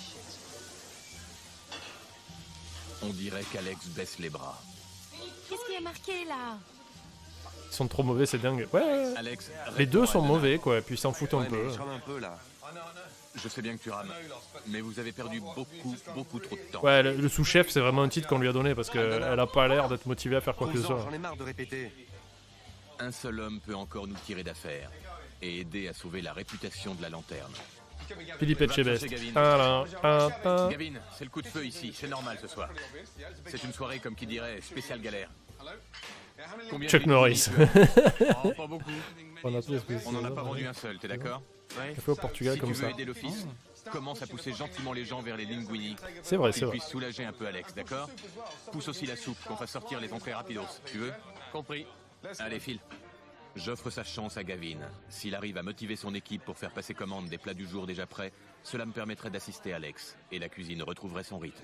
On dirait qu'Alex baisse les bras. Qu'est-ce qui est marqué là? Ils sont trop mauvais, c'est dingue. Ouais, ouais, ouais. Alex, Les deux réponds sont à mauvais quoi, et puis ils s'en foutent un Ouais, peu. mais je rame un peu là. Je sais bien que tu rames, mais vous avez perdu beaucoup, beaucoup trop de temps. Ouais, le, le sous-chef c'est vraiment un titre qu'on lui a donné parce qu'elle a pas l'air d'être motivée à faire quoi que ce Causant, soit. j'en ai marre de répéter. Un seul homme peut encore nous tirer d'affaire et aider à sauver la réputation de la lanterne. Philippe Etchebest. Va chercher Gavin. Tadam, tadam. Gavin, c'est le coup de feu ici, c'est normal ce soir. C'est une soirée comme qui dirait spéciale galère. Combien Chuck de Norris. litres Oh, pas beaucoup. On a tous On n'en a pas vendu un seul, t'es d'accord? Ouais. fait au Portugal Si comme tu veux ça. aider l'office, commence à pousser gentiment les gens vers les linguini. C'est vrai, c'est Qu'ils vrai. puissent soulager un peu Alex, d'accord? Pousse aussi la soupe, qu'on fasse sortir les entrées rapidos. Tu veux? Compris. Allez, file. J'offre sa chance à Gavin. S'il arrive à motiver son équipe pour faire passer commande des plats du jour déjà prêts, cela me permettrait d'assister Alex, et la cuisine retrouverait son rythme.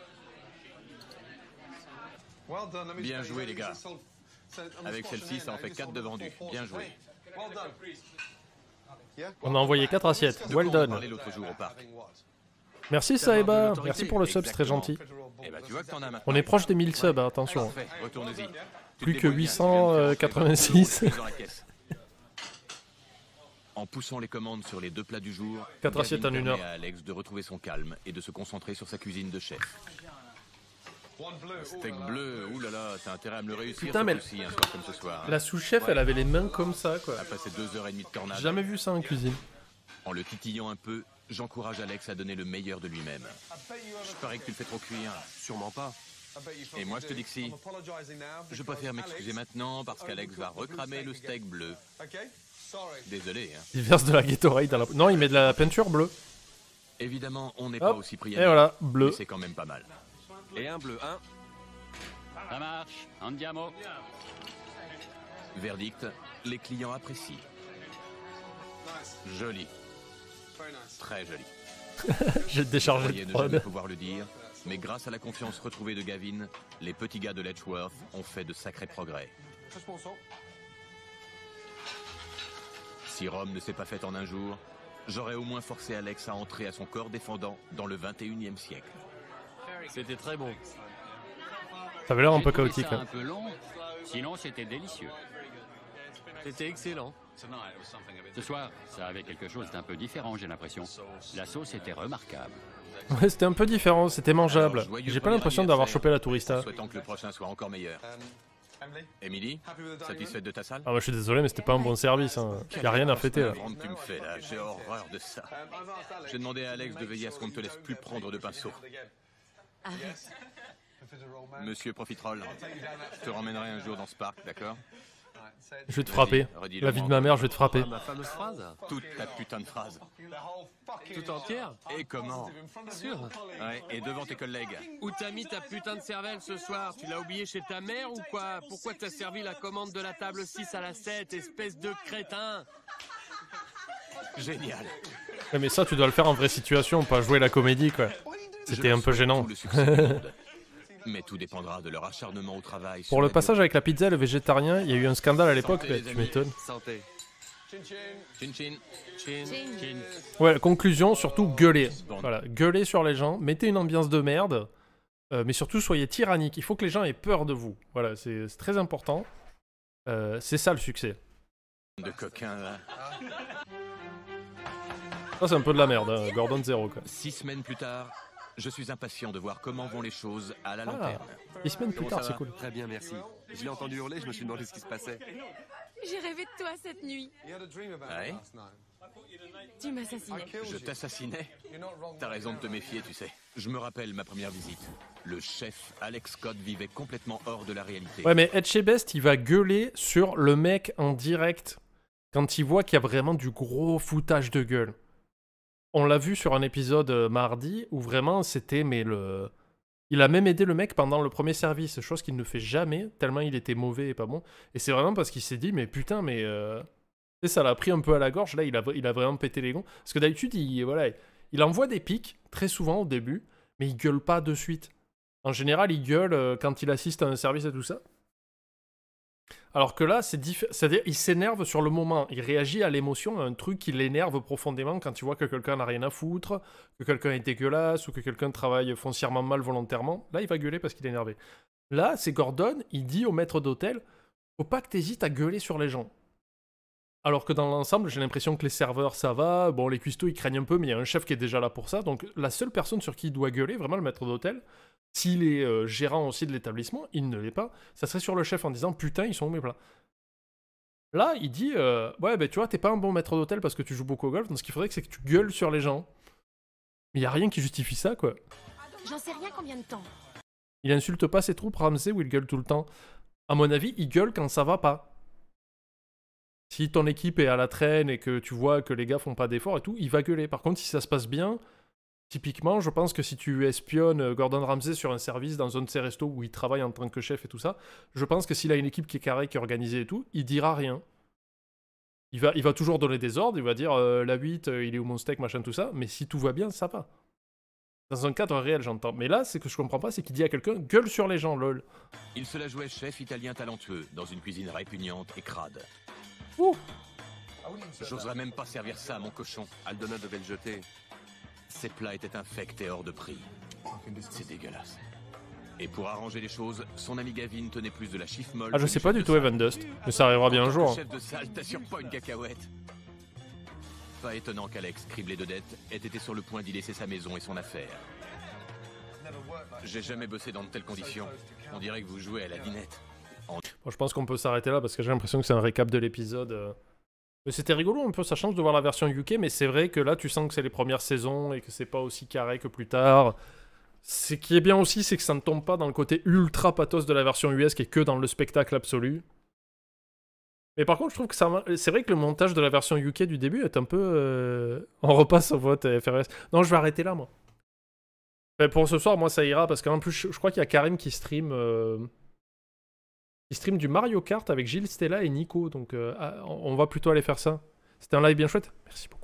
Bien joué, les gars. Avec celle-ci, ça en fait quatre de vendus. Bien joué. On a envoyé quatre assiettes. De Well quoi on done. parlait l'autre jour au parc? Merci Saeba. Merci pour le sub, c'est très Exactement. gentil. Eh ben, tu vois que t'en as maintenant. On est proche des mille subs, hein, attention. Parfait, retourne-y. Tu Plus te que débrouilles bien, huit cent quatre-vingt-six. tu viens de faire dans la caisse. En poussant les commandes sur les deux plats du jour, Quatre Gavin assiettes en une permet heure. à Alex de retrouver son calme et de se concentrer sur sa cuisine de chef. Steak bleu, oulala, t'as intérêt à me le réussir. Putain, ce mais- coup-ci, un soir comme ce soir. La sous-chef, elle avait les mains comme ça, quoi. Après ces deux heures et demie de tornade, J'ai jamais vu ça en cuisine. en le titillant un peu, j'encourage Alex à donner le meilleur de lui-même. Je parie que tu le fais trop cuire. Sûrement pas. Et moi, je te dis que si. Je préfère m'excuser maintenant parce qu'Alex va recramer le steak bleu. Désolé, hein. Il verse de la Gatorade dans la... Non, il met de la peinture bleue. Évidemment, on n'est Hop, pas aussi et priant. voilà, bleu. Mais c'est quand même pas mal. Et un bleu, un. Ça marche, andiamo. Verdict, les clients apprécient. Joli. Très joli. J'ai Je déchargé croyais de ne jamais prod. pouvoir le dire, mais grâce à la confiance retrouvée de Gavin, les petits gars de Letchworth ont fait de sacrés progrès. Si Rome ne s'est pas faite en un jour, j'aurais au moins forcé Alex à entrer à son corps défendant dans le vingt et unième siècle. C'était très bon. Ça avait l'air un J'ai peu trouvé chaotique. ça hein. un peu long, sinon c'était délicieux. C'était excellent. Ce soir, ça avait quelque chose d'un peu différent, j'ai l'impression. La sauce était remarquable. Ouais, c'était un peu différent, c'était mangeable. Alors, joyeux J'ai pas premier l'impression d'avoir anniversaire, chopé la tourista. Souhaitant que le prochain soit encore meilleur. Emily, satisfaite de ta salle? Ah, moi je suis désolé, mais c'était pas un bon service. Hein. Y a rien à fêter là. Vendre, tu me fais là, j'ai horreur de ça. J'ai demandé à Alex de veiller à ce qu'on ne te laisse plus prendre de pinceau. Arrête. Monsieur Profiterole, je te ramènerai un jour dans ce parc, d'accord? Je vais te Vas-y, frapper. redis-le La vie de moi ma encore. mère, je vais te frapper. Ah, ma fameuse phrase. Toute ta putain de phrase. Tout entière. Et comment? Sûr. Ouais, et devant tes collègues. Où t'as mis ta putain de cervelle ce soir? Tu l'as oublié chez ta mère ou quoi? Pourquoi t'as servi la commande de la table six à la sept, espèce de crétin? Génial. Ouais, mais ça, tu dois le faire en vraie situation, pas jouer la comédie quoi. Je C'était leur un peu souhaite gênant. tout le succès du monde. Mais tout dépendra de leur acharnement au travail. sur Pour le la passage avec la pizza et le végétarien, il y a eu un scandale à l'époque, Santé, les tu amis. m'étonnes. Santé. Chin chin. Chin. Chin. Ouais, conclusion, surtout gueuler. Voilà, gueuler sur les gens, mettez une ambiance de merde, euh, mais surtout soyez tyrannique. Il faut que les gens aient peur de vous. Voilà, c'est c'est très important. Euh, c'est ça le succès. De coquins là. Ça, c'est un peu de la merde, hein. Gordon zéro quoi. Six semaines plus tard, je suis impatient de voir comment vont les choses à la Ah, lanterne. dix semaines plus Comment tard, ça c'est va? cool. Très bien, merci. Je l'ai entendu hurler, je me suis demandé ce qui se passait. J'ai rêvé de toi cette nuit. Ouais. Tu m'assassinais. Je t'assassinais? T'as raison de te méfier, tu sais. Je me rappelle ma première visite. Le chef Alex Scott vivait complètement hors de la réalité. Ouais, mais Etchebest, il va gueuler sur le mec en direct quand il voit qu'il y a vraiment du gros foutage de gueule. On l'a vu sur un épisode euh, mardi où vraiment c'était, mais le. Il a même aidé le mec pendant le premier service, chose qu'il ne fait jamais, tellement il était mauvais et pas bon. Et c'est vraiment parce qu'il s'est dit, mais putain, mais. Euh... Tu sais, ça l'a pris un peu à la gorge, là, il a, il a vraiment pété les gonds. Parce que d'habitude, il, voilà, il envoie des pics, très souvent au début, mais il gueule pas de suite. En général, il gueule euh, quand il assiste à un service et tout ça. Alors que là, c'est différent. C'est-à-dire, il s'énerve sur le moment. Il réagit à l'émotion, à un truc qui l'énerve profondément quand tu vois que quelqu'un n'a rien à foutre, que quelqu'un est dégueulasse ou que quelqu'un travaille foncièrement mal volontairement. Là, il va gueuler parce qu'il est énervé. Là, c'est Gordon, il dit au maître d'hôtel, faut pas que t'hésites à gueuler sur les gens. Alors que dans l'ensemble, j'ai l'impression que les serveurs, ça va. Bon, les cuistots, ils craignent un peu, mais il y a un chef qui est déjà là pour ça. Donc, la seule personne sur qui il doit gueuler, vraiment le maître d'hôtel, s'il est euh, gérant aussi de l'établissement, il ne l'est pas, ça serait sur le chef en disant « Putain, ils sont où mes plats ?» Là, il dit euh, « Ouais, ben tu vois, t'es pas un bon maître d'hôtel parce que tu joues beaucoup au golf, donc ce qu'il faudrait, c'est que tu gueules sur les gens. » Mais il y a rien qui justifie ça, quoi. J'en sais rien combien de temps. Il insulte pas ses troupes, Ramsey, ou il gueule tout le temps. À mon avis, il gueule quand ça va pas. Si ton équipe est à la traîne et que tu vois que les gars font pas d'efforts et tout, il va gueuler. Par contre, si ça se passe bien, typiquement, je pense que si tu espionnes Gordon Ramsay sur un service dans un de ses restos où il travaille en tant que chef et tout ça, je pense que s'il a une équipe qui est carrée, qui est organisée et tout, il dira rien. Il va, il va toujours donner des ordres, il va dire euh, la huit, euh, il est où mon steak, machin, tout ça, mais si tout va bien, ça va. Dans un cadre réel, j'entends. Mais là, c'est que je comprends pas, c'est qu'il dit à quelqu'un gueule sur les gens, lol. Il se la jouait chef italien talentueux, dans une cuisine répugnante et crade. Ouh. J'oserais même pas servir ça à mon cochon. Aldona devait le jeter. Ces plats étaient infects et hors de prix. C'est dégueulasse. Et pour arranger les choses, son ami Gavin tenait plus de la chiffre molle. Ah, je que sais du pas chef du de tout salle. Evan Dust, mais ça arrivera bien un En tant jour. que hein. chef de salle, t'assures pas une cacahuète. Pas étonnant qu'Alex, criblé de dettes, ait été sur le point d'y laisser sa maison et son affaire. J'ai jamais bossé dans de telles conditions. On dirait que vous jouez à la dinette. Bon, je pense qu'on peut s'arrêter là parce que j'ai l'impression que c'est un récap de l'épisode. euh. Mais c'était rigolo un peu sa chance de voir la version U K, mais c'est vrai que là tu sens que c'est les premières saisons et que c'est pas aussi carré que plus tard. Ce qui est bien aussi, c'est que ça ne tombe pas dans le côté ultra pathos de la version U S qui est que dans le spectacle absolu. Mais par contre, je trouve que ça... c'est vrai que le montage de la version U K du début est un peu... Euh... On repasse au vote F R S. Non, je vais arrêter là, moi. Mais pour ce soir, moi, ça ira, parce qu'en plus, je, je crois qu'il y a Karim qui stream... Euh... qui stream du Mario Kart avec Gilles, Stella et Nico. Donc, euh, on va plutôt aller faire ça. C'était un live bien chouette. Merci beaucoup.